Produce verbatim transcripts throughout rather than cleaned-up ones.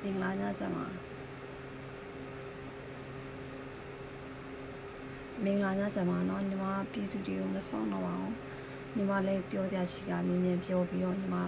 မင်္ဂလာညချမ်းပါမင်္ဂလာညချမ်းပါနော်ညီမပြည်သူတွေကိုမဆောင်တော့ပါဘူးညီမလည်းပြောစရာရှိတာမြင်မြင်ပြောပြီးတော့ညီမ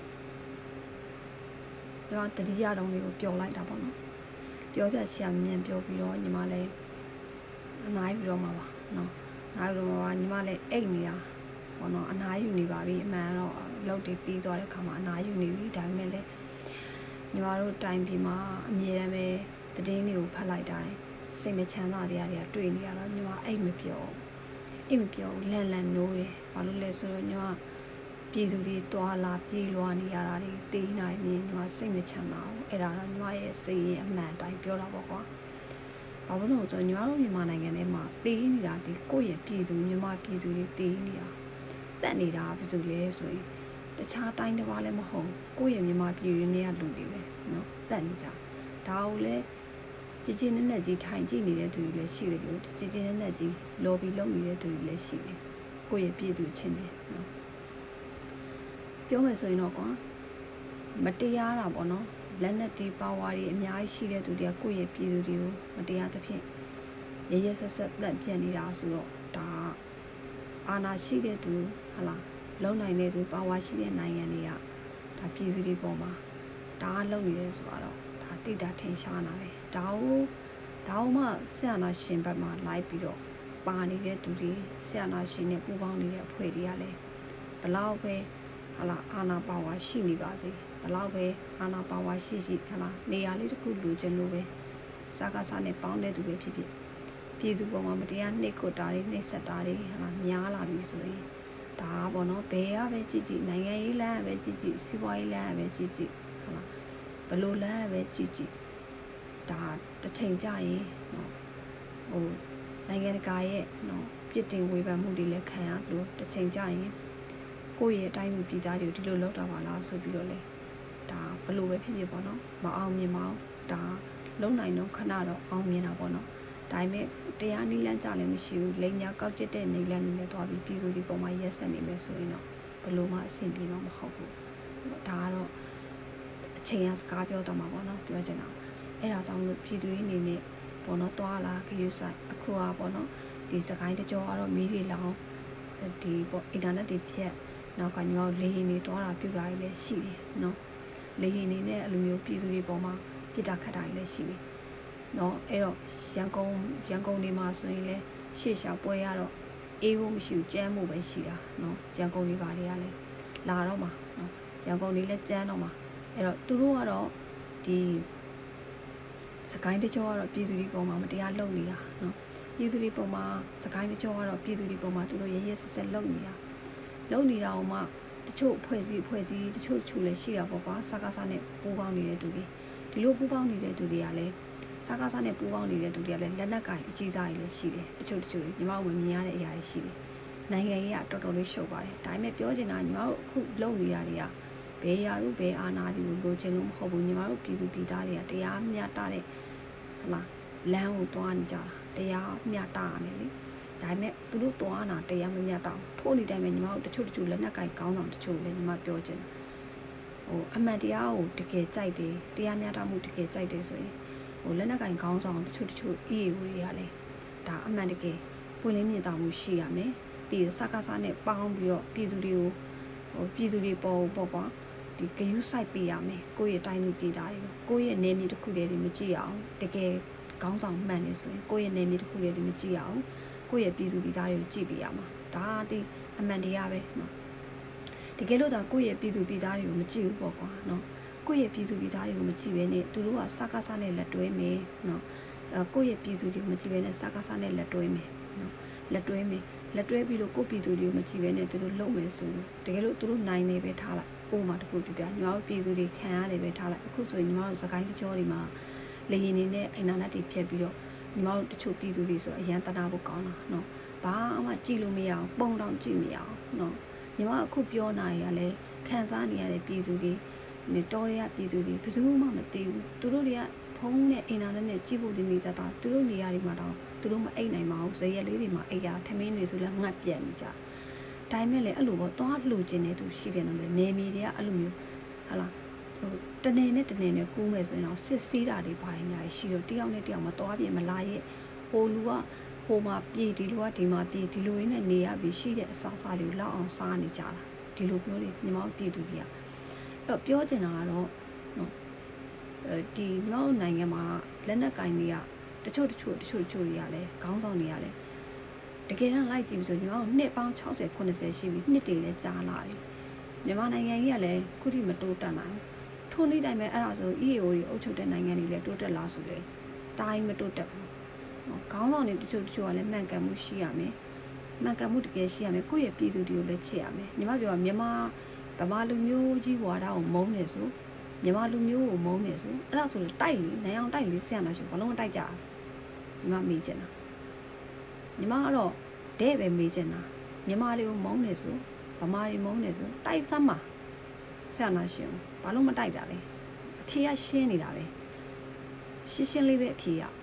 ညီမတတိယတုံးလေးကိုပြောလိုက်တာပေါ့နော်ပြောစရာရှိတာမြင်ပြောပြီးတော့ညီမလည်းအနားယူတော့မှာပါနော်အနားယူတော့မှာပါညီမလည်းအိတ်နေတာပေါ့နော်အနားယူနေပါပြီအမှန်တော့လောက်တွေပြီးသွားတဲ့ခါမှာအနားယူနေပြီဒါပေမဲ့လည်းညီမတို့တိုင်ပြီးမှအမြဲတမ်းပဲတည်င်းတွေကိုဖတ်လိုက်တိုင်းစိတ်မချမ်းသာတွေတွေကတွေ့နေရတော့ညီမအိတ်မပြောအိတ်မပြောလန့်လန့်နိုးတယ်ဘာလို့လဲဆိုတော့ညီမပြည်သူတွေတွာလာပြေးလွှာနေရတာတွေတေးနိုင်နေညီမစိတ်မချမ်းသာဘူးအဲ့ဒါတော့ညီမရဲ့စိတ်ရဲ့အမှန်တိုင်းပြောတာပေါ့ကွာဘာလို့လဲဆိုတော့ညီမတို့မြန်မာနိုင်ငံထဲမှာတေးနေတာဒီကိုယ့်ရဲ့ပြည်သူညီမပြည်သူတွေတေးနေတာတက်နေတာဘယ်သူလဲဆိုရင်တခြားတိုင်းတစ်ပါးလည်းမဟုတ်ကိုယ့်ရဲ့မြန်မာပြည်ရင်းတွေကလူတွေပဲနော်တက်နေကြဒါကိုလည်းကြည်ကြည်နက်နက်ကြီးထိုင်ကြည့်နေတဲ့သူတွေလည်းရှိတယ်လို့ကြည်ကြည်နက်နက်ကြီးလော်ဘီလုပ်နေတဲ့သူတွေလည်းရှိတယ်ကိုယ့်ရဲ့ပြည်သူချင်းချင်းနော်ပြောမယ်ဆိုရင်တော့ကွာမတရားတာပေါ့နော်လက်နက်တီပါဝါတွေအများကြီးရှိတဲ့သူတွေကကိုယ့်ရဲ့ပြည်သူတွေကိုမတရားသဖြင့်ရရဆက်ဆက်တက်ပြတ်နေတာဆိုတော့ဒါအာဏာရှိတဲ့သူဟလာလုံနိုင်တဲ့သူပါဝါရှိတဲ့နိုင်ငံတွေကဒါပြည်သူတွေပေါ်မှာဒါလုံနေတယ်ဆိုတော့ဒါတိတာထင်ရှားလာတယ်ဒါကိုဒါမှဆရာနာရှင်ဘက်မှာလိုက်ပြီးတော့ပါနေတဲ့သူတွေဆရာနာရှင်နဲ့ပူးပေါင်းနေတဲ့အဖွဲ့တွေကလည်းဘလောက်ပဲဟလာအာဏာပါဝါရှိနေပါစေဘလောက်ပဲအာဏာပါဝါရှိရှိဟလာနေရာလေးတစ်ခုလူချင်လို့ပဲစကားစားနဲ့ပေါင်းတဲ့သူပဲဖြစ်ဖြစ်ပြည်သူပေါ်မှာမတရားနှိပ်ကွပ်တာတွေနှိပ်စက်တာတွေဟလာများလာပြီဆိုရင်ဒါပေါ့နော်ဘယ်ရပဲကြည့်ကြည့်နိုင်ငံရေးလမ်းပဲကြည့်ကြည့်စီးပွားရေးလမ်းပဲကြည့်ကြည့်ဟလာဘလို့လမ်းပဲကြည့်ကြည့်ဒါတစ်ချိန်ကြာရင်နော်ဟိုနိုင်ငံတကာရဲ့နော်ပြစ်တင်ဝေဖန်မှုတွေလည်းခံရသလိုတစ်ချိန်ကြာရင်ကိုယ့်ရဲ့အတိုင်းပြည်သားတွေကိုဒီလိုလုပ်တာပါလားဆိုပြီးတော့လေဒါဘလို့ပဲဖြစ်ဖြစ်ပေါ့နော်မအောင်မြင်ပါဘူးဒါလုံနိုင်တော့ခဏတော့အောင်မြင်တာပေါ့နော်ဒါပေမဲ့တရားနည်းလမ်းကြလည်းမရှိဘူးလိမ်ညာကောက်ကျစ်တဲ့နည်းလမ်းတွေနဲ့တွားပြီးပြည်သူတွေပေါ်မှာရက်ဆက်နေမယ်ဆိုရင်တော့ဘလို့မှအဆင်ပြေမှာမဟုတ်ဘူးဒါကတော့အချိန်ကစကားပြောတော့မှာပေါ့နော်ပြောချင်တာအဲ့ဒါကြောင့်လို့ပြည်သူတွေအနေနဲ့ပေါ့နော်တွားလာခရုဆိုင်အခုอ่ะပေါ့နော်ဒီစကိုင်းတကြောကတော့မီးတွေလောင်ဒီပေါ့အင်တာနက်တွေဖြတ်နောက်ကညောလေရင်တွေတွားတာပြုတ်တာတွေလည်းရှိတယ်နော်လေရင်တွေနဲ့အလိုမျိုးပြည်သူတွေပေါ်မှာပြစ်တာခတ်တာတွေလည်းရှိတယ်နော်အဲ့တော့ရန်ကုန်ရန်ကုန်နေမှာဆိုရင်လည်းရှေ့ရှာပွဲရတော့အေးဖို့မရှိဘူးကြမ်းဖို့ပဲရှိတာနော်ရန်ကုန်နေပါတွေကလည်းလာတော့မှာနော်ရန်ကုန်နေလည်းကြမ်းတော့မှာအဲ့တော့သူတို့ကတော့ဒီစကိုင်းတကြောကတော့ပြည်သူတွေပေါ်မှာမတရားလုပ်နေတာနော်ပြည်သူတွေပေါ်မှာစကိုင်းတကြောကတော့ပြည်သူတွေပေါ်မှာသူတို့ရရဆက်ဆက်လုပ်နေတာလုပ်နေတာအောင်မှတချို့အဖွဲ့အစည်းအဖွဲ့အစည်းတချို့ချို့လည်းရှိတာပေါ့ကွာစကားစားနဲ့ပူးပေါင်းနေတဲ့သူတွေဒီလိုပူးပေါင်းနေတဲ့သူတွေကလည်းစကားစားနဲ့ပူးပေါင်းနေတဲ့သူတွေကလည်းလက်နက်ကင်အကြီးစားတွေလည်းရှိတယ်တချို့တချို့ညီမတို့မမြင်ရတဲ့အရာတွေရှိတယ်နိုင်ငံရေးကတော်တော်လေးရှုပ်ပါတယ်ဒါပေမဲ့ပြောချင်တာညီမတို့အခုလုပ်နေရတွေကဘယ်ရာတို့ဘယ်အာဏာတွေကိုလိုချင်လို့မဟုတ်ဘူးညီမတို့ပြည်သူပြည်သားတွေကတရားမျှတတဲ့ဟလာလမ်းကိုတွားနေကြတာတရားမျှတရမယ်လေဒါပေမဲ့သူတို့တွားတာတရားမမျှတအောင်ထို့နေတိုင်းပဲညီမတို့တချို့တချို့လက်နက်ကင်ကောင်းဆောင်တချို့လည်းညီမပြောချင်တယ်ဟိုအမှန်တရားကိုတကယ်ကြိုက်တယ်တရားမျှတမှုတကယ်ကြိုက်တယ်ဆိုရင်ဟိုလက်နက်ကင်ကောင်းဆောင်တချို့တချို့ E A ကိုတွေကလည်းဒါအမှန်တကယ်ပွင့်လင်းမြင်သာမှုရှိရမယ်ပြီးစကားစားနဲ့ပေါင်းပြီးတော့ပြည်သူတွေကိုဟိုပြည်သူတွေပေါ်ပေါ်ပေါ့ဒီဂယုစိုက်ပေးရမယ်ကိုယ့်ရဲ့တိုင်းလူပြည်သားတွေကိုယ့်ရဲ့နေမြေတစ်ခုတည်းတွေမကြည့်အောင်တကယ်ကောင်းဆောင်မှန်နေဆိုရင်ကိုယ့်ရဲ့နေမြေတစ်ခုတည်းတွေမကြည့်အောင်ကိုယ့်ရဲ့ပြည်သူပြည်သားတွေကိုကြည့်ပေးရမှာဒါဒီအမှန်တရားပဲနော်တကယ်လို့ဒါကိုယ့်ရဲ့ပြည်သူပြည်သားတွေကိုမကြည့်ဘူးပေါ့ကွာနော်ကိုယ့်ရဲ့ပြည်သူပြည်သားတွေကိုမကြည့်ဘဲနဲ့သူတို့ကစကားစားနဲ့လက်တွဲမယ်နော်အဲကိုယ့်ရဲ့ပြည်သူတွေကိုမကြည့်ဘဲနဲ့စကားစားနဲ့လက်တွဲမယ်နော်လက်တွဲမယ်လက်တွဲပြီးတော့ကိုယ့်ပြည်သူတွေကိုမကြည့်ဘဲနဲ့သူတို့လုံမယ်ဆိုရင်တကယ်လို့သူတို့နိုင်နေပဲထားလိုက်ဥပမာတစ်ခုပြပြညီမတို့ပြည်သူတွေခံရတယ်ပဲထားလိုက်အခုဆိုရင်ညီမတို့စကိုင်းတကြောတွေမှာလေရင်နေနဲ့အင်တာနက်တွေဖြတ်ပြီးတော့ညီမတို့တချို့ပြည်သူတွေဆိုအရန်တနာဖို့ကောင်းတာနော်ဘာမှကြည့်လို့မရအောင်ပုံတောင်ကြည့်မရအောင်နော်ညီမအခုပြောနိုင်ရလဲခံစားနေရတဲ့ပြည်သူတွေနေတော်ရရပြည်သူတွေဘယ်သူမှမသိဘူးသူတို့တွေကဖုန်းနဲ့အင်တာနက်နဲ့ကြည့်ဖို့နေနေတတ်တာသူတို့နေရာတွေမှာတော့သူတို့မအိတ်နိုင်ပါဘူးဇရက်လေးတွေမှာအိတ်ရထမင်းတွေဆိုလည်းငတ်ပြတ်နေကြဒါပေမဲ့လည်းအဲ့လိုပေါ့သွားလှူကျင်နေသူရှိတယ်နော်နေမီတွေကအဲ့လိုမျိုးဟာလားတနေနဲ့တနေနဲ့ကူးမယ်ဆိုရင်တော့စစ်ဆေးတာတွေပါညာရှိတော့တယောက်နဲ့တယောက်မတော်ပြင်းမလာရဲ့ဟိုလူကဟိုမှာပြေးဒီလူကဒီမှာပြေးဒီလူရင်းနဲ့နေရပြီးရှိတဲ့အစားအစာတွေလောက်အောင်စားနေကြတာဒီလိုပြောတယ်ညီမတို့ပြည်သူတွေကအဲ့တော့ပြောချင်တာကတော့နော်အဲဒီနောက်နိုင်ငံမှာလက်နက်ကင်တွေကတချို့တချို့တချို့တချို့တွေကလည်းခေါင်းဆောင်တွေကလည်းတကယ်တော့လိုက်ကြည့်ပြီးဆိုညီမတို့နှစ်ပေါင်း၆၀ ၉၀ရှိပြီနှစ်တွေလည်းကြာလာပြီမြန်မာနိုင်ငံကြီးကလည်းခုထိမတိုးတက်နိုင်ထို့နေ့တိုင်းပဲအဲ့ဒါဆို E A O တွေအုပ်ချုပ်တဲ့နိုင်ငံတွေလည်းတိုးတက်လာဆိုလေတိုင်းမတိုးတက်ဘူးခေါင်းဆောင်တွေတချို့တချို့ကလည်းမှန်ကန်မှုရှိရမယ်မှန်ကန်မှုတကယ်ရှိရမယ်ကိုယ့်ရဲ့ပြည်သူတွေကိုလည်းချစ်ရမယ်ညီမပြောမြန်မာဗမာလူမျိုးကြီးဝါဒကိုမုန်းနေဆိုမြန်မာလူမျိုးကိုမုန်းနေဆိုအဲ့ဒါဆိုတိုက်လေနိုင်အောင်တိုက်လေဆရာနာရှိဘာလို့မတိုက်ကြညီမမေးချင်တာညီမကတော့တဲ့ပဲမေးချင်တာမြန်မာတွေကိုမုန်းနေဆိုဗမာတွေမုန်းနေဆိုတိုက်သမ်းမှာဆရာနာရှင်ဘာလို့မတိုက်တာလဲအဖြေကရှင်းနေတာပဲရှင်းရှင်းလေးပဲအဖြေရ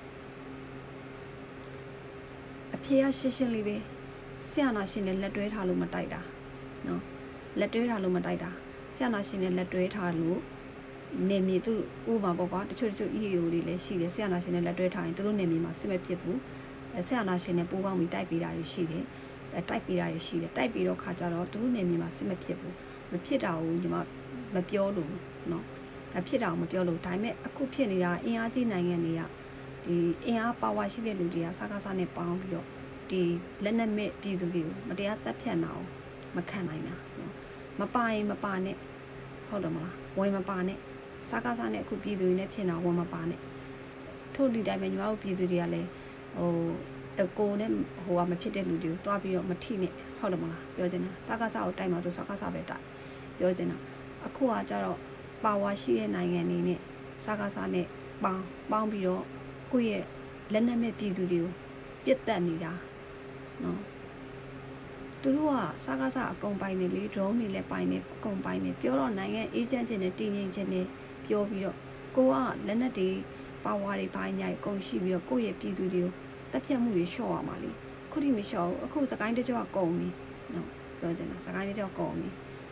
အဖြေကရှင်းရှင်းလေးပဲဆရာနာရှင်နဲ့လက်တွဲထားလို့မတိုက်တာနော်လက်တွဲထားလို့မတိုက်တာဆရာနာရှင်နဲ့လက်တွဲထားလို့နေမြေသူဥပမာပေါ့ကွာတချို့တချို့ E A O တွေလည်းရှိတယ်ဆရာနာရှင်နဲ့လက်တွဲထားရင်သူတို့နေမြေမှာစစ်မဖြစ်ဘူးဆရာနာရှင်နဲ့ပိုးပေါင်းပြီးတိုက်ပေးတာတွေရှိတယ်အဲတိုက်ပေးတာတွေရှိတယ်တိုက်ပြီးတော့ခါကြတော့သူတို့နေမြေမှာစစ်မဖြစ်ဘူးမဖြစ်တာကိုဒီမှာမပြောလို့နော်အဖြစ်တာကိုမပြောလို့ဒါပေမဲ့အခုဖြစ်နေတာအင်အားကြီးနိုင်ငံတွေကဒီအင်အားပါဝါရှိတဲ့လူတွေကစကားစားနဲ့ပေါင်းပြီးတော့ဒီလက်နက်မဲ့ပြည်သူတွေကိုမတရားတပ်ဖြတ်တာအောင်မခံနိုင်တာနော်မပါရင်မပါနဲ့ဟုတ်တယ်မလားဝင်မပါနဲ့စကားစားနဲ့အခုပြည်သူတွေနဲ့ဖြစ်တာဝင်မပါနဲ့ထို့ဒီတိုင်းပဲညီမတို့ပြည်သူတွေကလည်းဟိုအကိုနဲ့ဟိုကမဖြစ်တဲ့လူတွေကိုတွားပြီးတော့မထိနဲ့ဟုတ်တယ်မလားပြောချင်တာစကားစားကိုတိုက်မှာဆိုစကားစားပဲတိုက်ပြောချင်တာအခုကကြတော့ပါဝါရှိတဲ့နိုင်ငံတွေနဲ့စကားစားနဲ့ပေါင်းပေါင်းပြီးတော့ကိုယ့်ရဲ့လက်နက်မဲ့ပြည်သူတွေကိုပြစ်တက်နေတာနော်သူတို့ကစကားစားအကုန်ပိုင်နေလေ drone တွေလည်းပိုင်နေအကုန်ပိုင်နေပြောတော့နိုင်ငံအေဂျင့်ချင်းနဲ့တည်ငြိမ်ချင်းနဲ့ပြောပြီးတော့ကိုကလက်နက်တွေပါဝါတွေပိုင်းညာအကုန်ရှိပြီးတော့ကိုယ့်ရဲ့ပြည်သူတွေကိုတက်ဖြတ်မှုတွေလျှော့ရမှာလေခုထိမလျှော့ဘူးအခုစကိုင်းတကြောကကုန်ပြီနော်ပြောချင်တာစကိုင်းတကြောကုန်ပြီ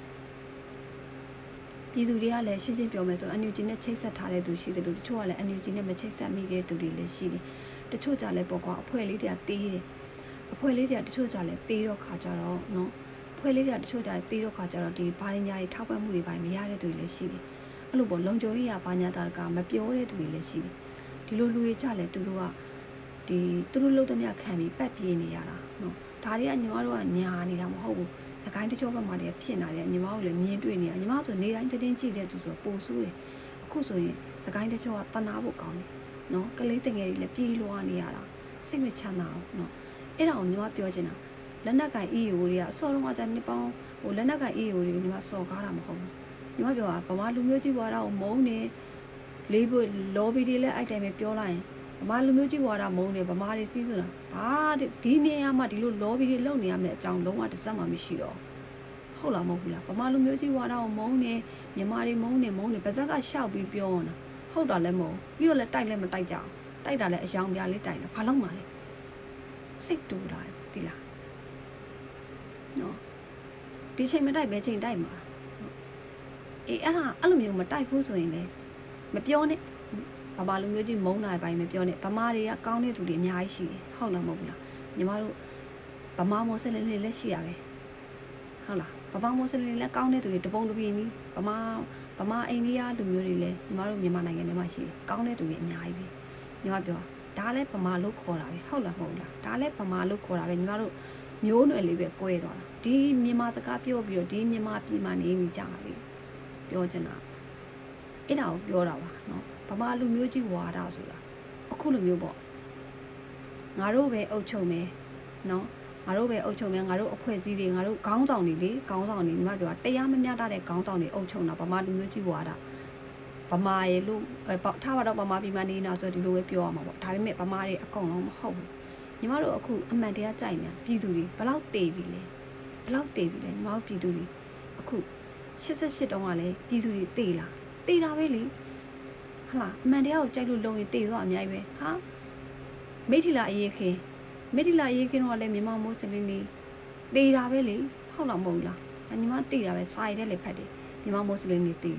ပြည်သူတွေကလည်းရှင်းရှင်းပြောမယ်ဆိုအန်ယူဂျီနဲ့ချိတ်ဆက်ထားတဲ့သူရှိတယ်လို့တချို့ကလည်းအန်ယူဂျီနဲ့မချိတ်ဆက်မိတဲ့သူတွေလည်းရှိတယ်တချို့ကြလည်းပေါ့ကွာအဖွဲလေးတွေကတေးတယ်အဖွဲလေးတွေကတချို့ကြလည်းတေးတော့ခါကြတော့နော်အဖွဲလေးတွေကတချို့ကြလည်းတေးတော့ခါကြတော့ဒီဘာရင်းညာတွေထောက်ပံ့မှုတွေပိုင်းမရတဲ့သူတွေလည်းရှိတယ်အဲ့လိုပေါ့လုံခြုံရေးရဘာညာတာကမပြောတဲ့သူတွေလည်းရှိတယ်ဒီလိုလူတွေကြလည်းသူတို့ကဒီသူတို့လုံးသမျှခံပြီးပတ်ပြေးနေရတာနော်ဒါတွေကညီမတို့ကညာနေတာမဟုတ်ဘူးစကိုင်းတချို့ဘက်မှာတည်းဖြစ်နေတယ်ညီမတို့လည်းမြင်တွေ့နေရညီမဆိုနေတိုင်းတင်းကြည့်တဲ့သူဆိုပိုဆိုးတယ်အခုဆိုရင်စကိုင်းတချို့ကတနာဖို့ကောင်းတယ်နော်ကလေးတငယ်တွေလည်းပြေးလွှားနေရတာစိတ်မချမ်းသာဘူးနော်အဲ့ဒါကိုညီမပြောချင်တာလက်နက်ကင် E A O တွေကအစောလုံးကတည်းကနှစ်ပေါင်းဟိုလက်နက်ကင် E A O တွေကိုညီမစော်ကားတာမဟုတ်ဘူးညီမပြောတာဗမာလူမျိုးကြီးဘွားတာကိုမုန်းနေလေးဖို့ lobby တွေလည်းအဲ့တိုင်းပဲပြောလိုက်ရင်ဗမာလူမျိုးကြီးဘွားတာမုန်းနေဗမာတွေစီးဆိုတာဟာဒီနေရာမှာဒီလို lobby တွေလုပ်နေရမယ့်အကြောင်းလုံးဝတစ်စက်မှမရှိတော့ဟုတ်လားမဟုတ်ဘူးလားဗမာလူမျိုးကြီးဘွားတာကိုမုန်းနေမြန်မာတွေမုန်းနေမုန်းနေပါဇက်ကရှောက်ပြီးပြောနေတာဟုတ်တာလည်းမဟုတ်ပြီးတော့လည်းတိုက်လည်းမတိုက်ကြအောင်တိုက်တာလည်းအယောင်ပြားလေးတိုက်တာဘာလို့မှလဲစိတ်တူတာဒီလားနော်ဒီချိန်မတိုက်ပဲချိန်တိုက်မှာအေးအဲ့ဒါအဲ့လိုမျိုးမတိုက်ဘူးဆိုရင်လည်းမပြောနဲ့ဗမာလူမျိုးကြီးမုန်းတာပိုင်းမပြောနဲ့ဗမာတွေကကောင်းတဲ့သူတွေအများကြီးရှိတယ်ဟုတ်လားမဟုတ်ဘူးလားညီမတို့ဗမာမွတ်စလင်တွေလည်းရှိရပဲဟုတ်လားဗမာမွတ်စလင်တွေလည်းကောင်းတဲ့သူတွေတပုံတပြင်းကြီးဗမာဗမာအိန္ဒိယလူမျိုးတွေလည်းညီမတို့မြန်မာနိုင်ငံထဲမှာရှိတယ်ကောင်းတဲ့သူတွေအများကြီးပဲညီမပြောဒါလည်းဗမာလို့ခေါ်တာပဲဟုတ်လားမဟုတ်လားဒါလည်းဗမာလို့ခေါ်တာပဲညီမတို့မျိုးနွယ်လေးပဲကွဲသွားတာဒီမြန်မာစကားပြောပြီးတော့ဒီမြန်မာပြည်မှာနေနေကြတာလေပြောချင်တာအဲ့ဒါကိုပြောတာပါနော်ဗမာလူမျိုးကြီးဝါဒဆိုတာအခုလိုမျိုးပေါ့ငါတို့ပဲအုပ်ချုပ်မယ်နော်ငါတို့ပဲအုပ်ချုပ်မယ်ငါတို့အဖွဲ့အစည်းတွေငါတို့ခေါင်းဆောင်တွေလေခေါင်းဆောင်တွေညီမပြောတာတရားမမျှတတဲ့ခေါင်းဆောင်တွေအုပ်ချုပ်တာဗမာလူမျိုးကြီးဝါဒဗမာရေလို့ထားပါတော့ဗမာပြည်မှာနေတာဆိုဒီလိုပဲပြောရမှာပေါ့ဒါပေမဲ့ဗမာတွေအကုန်လုံးမဟုတ်ဘူးညီမတို့အခုအမှန်တရားကြိုက်နေတာပြည်သူတွေဘလောက်တေပြီလဲဘလောက်တေပြီလဲညီမတို့ပြည်သူတွေအခုရှစ်ဆယ့်ရှစ်တောင်းကလည်းပြည်သူတွေတေလာတေတာပဲလေဟာလားအမှန်တရားကိုကြိုက်လို့လုံရင်တေသွားအများကြီးပဲဟာမိထီလာအေးခင်မိထီလာအေးခင်တော့လည်းမြန်မာမိုးစလင်းနေတေတာပဲလေဟုတ်လားမဟုတ်လားညီမတေတာပဲစာရည်တဲ့လေဖတ်တယ်မြန်မာမိုးစလင်းနေတေတယ်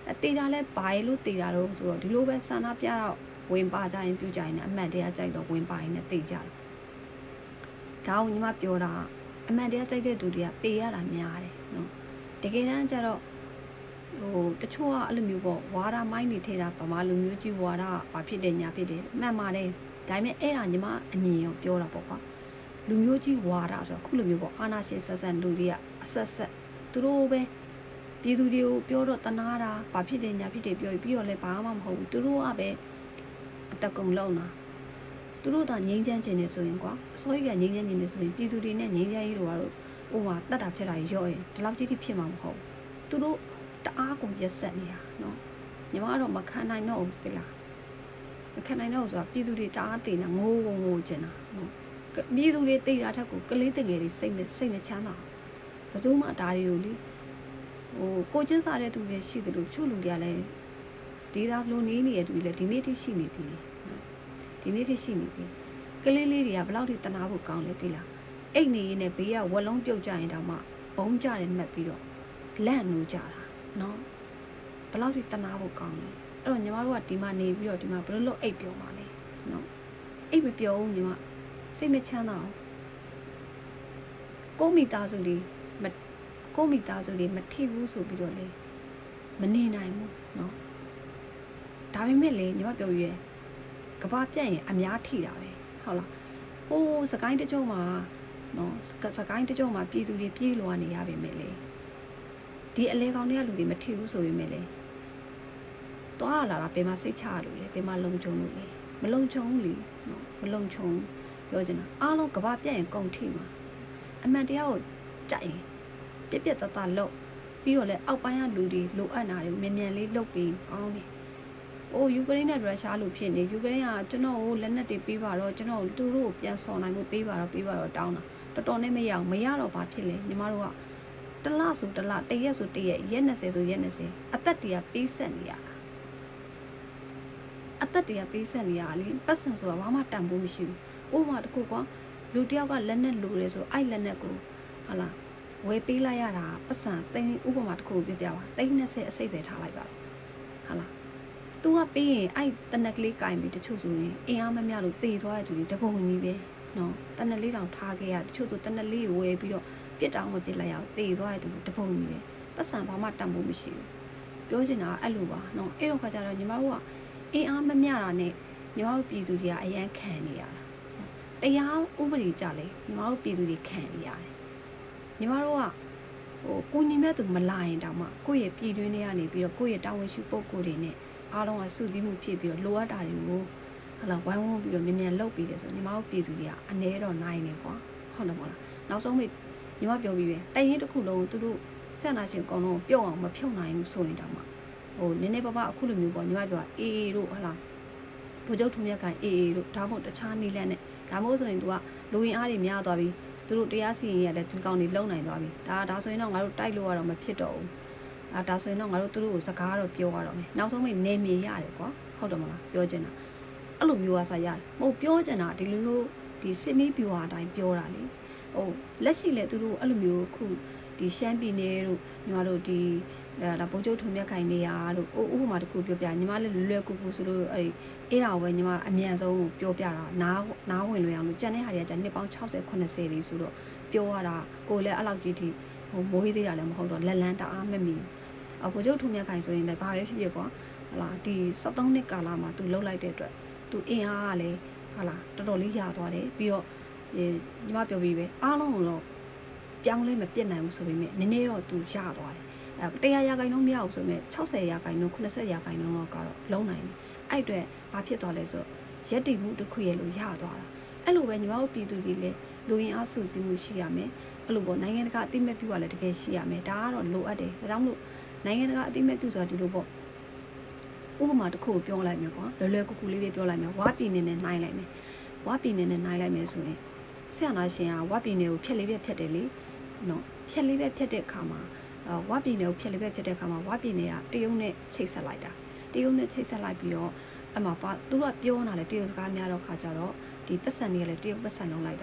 တေးတာလဲဘာလို့တေးတာတော့ဆိုတော့ဒီလိုပဲဆန္ဒပြတော့ဝင်ပါကြရင်ပြကြရင်အမှန်တရားကြိုက်တော့ဝင်ပါရင်လည်းတေးကြတယ်ဒါကိုညီမပြောတာအမှန်တရားကြိုက်တဲ့သူတွေကတေးရတာများတယ်နော်တကယ်တမ်းကျတော့ဟိုတချို့ကအဲ့လိုမျိုးပေါ့ဝါဒမိုင်းနေထဲတာဗမာလူမျိုးကြီးဝါဒဘာဖြစ်တယ်ညာဖြစ်တယ်မှန်ပါတယ်ဒါပေမဲ့အဲ့ဒါညီမအမြင်ရောပြောတာပေါ့ကွာလူမျိုးကြီးဝါဒဆိုတော့ခုလိုမျိုးပေါ့အာနာရှင်ဆက်ဆက်လူတွေကအဆက်ဆက်သူတို့ပဲပြည်သူတွေကိုပြောတော့တနာတာဘာဖြစ်တယ်ညာဖြစ်တယ်ပြောပြီးတော့လည်းဘာမှမဟုတ်ဘူးသူတို့ကပဲအတကုံလုံးတာသူတို့ကငြိမ်းချမ်းခြင်းနေဆိုရင်ကွာအစိုးရကငြိမ်းချမ်းခြင်းနေဆိုရင်ပြည်သူတွေနဲ့ငြိမ်းချမ်းရေးတို့ကတော့ဟိုဟာတတ်တာဖြစ်တာရော့ရင်ဒီလောက်ကြီးထိဖြစ်မှာမဟုတ်သူတို့တအားကိုရက်ဆက်နေတာနော်ညီမကတော့မခံနိုင်တော့ဘူးတိလားမခံနိုင်တော့ဆိုတာပြည်သူတွေတအားတည်နေငိုးငိုးငိုးကျင်တာနော်ပြည်သူတွေတည်တာထက်ကိုကလေးတငယ်တွေစိတ်နဲ့စိတ်နဲ့ချမ်းသာဘယ်သူမှဒါတွေကိုလေဟိုကိုချင်းစားတဲ့သူတွေရှိတယ်လို့ချို့လူတွေကလည်းဒီသားလိုနေနေတဲ့သူတွေလည်းဒီနေ့ထိရှိနေသေးတယ်ဒီနေ့ထိရှိနေပြီကလေးလေးတွေကဘယ်လောက်ထိတနာဖို့ကောင်းလဲသိလားအိတ်နေရင်လည်းဘေးကဝက်လုံးပြုတ်ကြရင်တောင်မှဘုံကြတယ်မှတ်ပြီးတော့လန့်နိုးကြတာနော်ဘယ်လောက်ထိတနာဖို့ကောင်းလဲအဲ့တော့ညီမတို့ကဒီမှာနေပြီးတော့ဒီမှာဘယ်လိုလုပ်အိတ်ပြောမှာလဲနော်အိတ်မပြောဘူးညီမစိတ်မချမ်းသာအောင်ကိုမိသားစုလေးမကိုမိသားစုလေးမထိဘူးဆိုပြီးတော့လေမနေနိုင်ဘူးနော်ဒါပေမဲ့လေညီမပြောရဲကဘာပြတ်ရင်အများထိတာပဲဟုတ်လားဟိုးစကိုင်းတကြုံမှာနော်စကိုင်းတကြုံမှာပြည်သူတွေပြေးလွှာနေရပါမယ်လေဒီအလဲကောင်တွေကလူတွေမထိဘူးဆိုပေမဲ့လေတွားလာတာဘယ်မှာစိတ်ချရလို့လဲဘယ်မှာလုံခြုံလို့လဲမလုံခြုံဘူးလေနော်မလုံခြုံပြောချင်တာအားလုံးကဘာပြတ်ရင်ကုန်ထိမှာအမှန်တရားကိုကြိုက်ရင်ပြက်ပြက်တတလောက်ပြီးတော့လေအောက်ပိုင်းကလူတွေလိုအပ်တာတွေမြန်မြန်လေးလုပ်ပြီးကောင်းတယ်အိုးယူကရိန်းနဲ့ရုရှားလိုဖြစ်နေယူကရိန်းကကျွန်တော်ကိုလက်နက်တွေပေးပါတော့ကျွန်တော်သူတို့ကိုပြန်ဆော်နိုင်ဖို့ပေးပါတော့ပေးပါတော့တောင်းတာတော်တော်နဲ့မရအောင်မရတော့ဘာဖြစ်လဲညီမတို့ကတလဆိုတလတရက်ဆိုတရက်ရက်၂၀ဆိုရက်၂၀အသက်တရပေးဆက်နေရတာအသက်တရပေးဆက်နေရလေပတ်စံဆိုတာဘာမှတန်ဖိုးမရှိဘူးဥပမာတစ်ခုကလူတယောက်ကလက်နက်လိုတယ်ဆိုအဲ့လက်နက်ကိုဟာလားဝယ်ပေးလိုက်ရတာပတ်စံသိန်းဥပမာတစ်ခုပြပြပါသိန်း၂၀အစိတ်ပဲထားလိုက်ပါဟာလားသူကပေးရင်အဲ့တနက်ကလေးကင်ပြီးတချို့ဆိုရင်အင်အားမမျှလို့တေသွားတဲ့သူတွေတပုံကြီးပဲနော်တနက်လေးတောင်ထားခဲ့ရတချို့ဆိုတနက်လေးဝယ်ပြီးတော့ပြစ်တောင်းမပြစ်လိုက်ရအောင်တေသွားတဲ့သူတပုံကြီးပဲပတ်စံဘာမှတန်ဖို့မရှိဘူးပြောချင်တာအဲ့လိုပါနော်အဲ့တော့ခါကျတော့ညီမတို့ကအင်အားမမျှတာနဲ့ညီမတို့ပြည်သူတွေကအရန်ခံနေရတာတရားဥပဒေကြလေညီမတို့ပြည်သူတွေခံနေရတယ်ညီမတို့ကဟိုကိုညီမဲ့သူမလာရင်တောင်မှကိုယ့်ရဲ့ပြည်တွင်းထဲကနေပြီးတော့ကိုယ့်ရဲ့တာဝန်ရှိပုဂ္ဂိုလ်တွေနဲ့အားလုံးကစုစည်းမှုဖြစ်ပြီးတော့လိုအပ်တာတွေကိုဟလာဝိုင်းဝန်းပြီးတော့မြန်မြန်လုပ်ပြီးတယ်ဆိုညီမတို့ပြည်သူတွေကအနည်းတော့နိုင်နေကွာဟုတ်တယ်မဟုတ်လားနောက်ဆုံးမိညီမပြောပြီးပဲတိုင်ရင်တစ်ခုလုံးသူတို့ဆက်နာရှင်အကောင်လုံးပြုတ်အောင်မဖြုတ်နိုင်ဘူးဆိုရင်တောင်မှဟိုနည်းနည်းပါးပါအခုလိုမျိုးပေါ့ညီမပြောအေးအေးတို့ဟလာဘိုးချုပ်ထုံမြတ်ကန်အေးအေးတို့ဒါမှမဟုတ်တခြားနည်းလမ်းနဲ့ဒါမှမဟုတ်ဆိုရင်သူကလူရင်အားတွေများသွားပြီသူတို့တရားစီရင်ရတဲ့ဒီကောင်တွေလုံနိုင်သွားပြီဒါဒါဆိုရင်တော့ငါတို့တိုက်လို့ရတော့မဖြစ်တော့ဘူးအာဒါဆိုရင်တော့ငါတို့သူတို့ကိုစကားတော့ပြောရတော့မယ်နောက်ဆုံးမိနေမြေရတယ်ကွာဟုတ်တယ်မလားပြောချင်တာအဲ့လိုမျိုးကစားရတယ်မဟုတ်ပြောချင်တာဒီလိုမျိုးဒီစစ်မီးပြူဟာအတိုင်းပြောတာလေဟိုလက်ရှိလေသူတို့အဲ့လိုမျိုးခုဒီရှမ်းပြည်နယ်တို့ညီမတို့ဒီအဲဒါဘုံကျုပ်ထုံမြတ်ခိုင်နေရတို့ဥပမာတစ်ခုပြောပြညီမလည်းလွယ်လွယ်ကူကူဆိုလို့အဲ့အဲ့ဒါပဲညီမအမြန်ဆုံးပြောပြတာနားနားဝင်လွယ်အောင်လို့ကြံတဲ့ဟာတွေကကြနှစ်ပေါင်း၆၀ ၇၀လေးဆိုတော့ပြောရတာကိုလည်းအဲ့လောက်ကြီးထိဟိုမိုးသေးတာလည်းမဟုတ်တော့လက်လန်းတအားမမီအဘိုးချုပ်ထုံမြတ်ခိုင်ဆိုရင်လည်းဘာပဲဖြစ်ဖြစ်ကွာဟလာဒီ၁၃နှစ်ကာလမှာသူလှုပ်လိုက်တဲ့အတွက်သူအင်အားကလည်းဟလာတော်တော်လေးရသွားတယ်ပြီးတော့ညီမပြောပြီးပဲအားလုံးတော့ပြောင်းလဲမပြတ်နိုင်ဘူးဆိုပေမဲ့နည်းနည်းတော့သူရသွားတယ်အဲတရားရာခိုင်နှုန်းမရဘူးဆိုပေမဲ့၆၀ရာခိုင်နှုန်း၇၀ရာခိုင်နှုန်းတော့ကတော့လုံးနိုင်တယ်အဲ့အတွက်ဘာဖြစ်သွားလဲဆိုတော့ရက်တည်မှုတစ်ခုရဲ့လို့ရသွားတာအဲ့လိုပဲညီမတို့ပြည်သူတွေလည်းလူရင်းအားစုစည်းမှုရှိရမယ်အဲ့လိုပေါ့နိုင်ငံတကာအသိမဲ့ပြုကလည်းတကယ်ရှိရမယ်ဒါကတော့လိုအပ်တယ်ဒါကြောင့်မို့နိုင်ငံတကာအသိမဲ့ပြုဆိုတာဒီလိုပေါ့ဥပမာတစ်ခုကိုပြောလိုက်မယ်ကွာလွယ်လွယ်ကူကူလေးလေးပြောလိုက်မယ်ဝါပြည်နေနဲ့နှိုင်းလိုက်မယ်ဝါပြည်နေနဲ့နှိုင်းလိုက်မယ်ဆိုရင်ဆရာနာရှင်ကဝါပြည်နေကိုဖြက်လေးပဲဖြက်တယ်လေနော်ဖြက်လေးပဲဖြက်တဲ့အခါမှာဝါပြည်နေကိုဖြက်လေးပဲဖြက်တဲ့အခါမှာဝါပြည်နေကတရုတ်နဲ့ချိတ်ဆက်လိုက်တာတရုတ်နဲ့ချိတ်ဆက်လိုက်ပြီးတော့အမှပါသူကပြောနေတာလေတရုတ်စကားများတော့ခါကြတော့ဒီပတ်စံတွေကလည်းတရုတ်ပတ်စံလုံးလိုက်တာ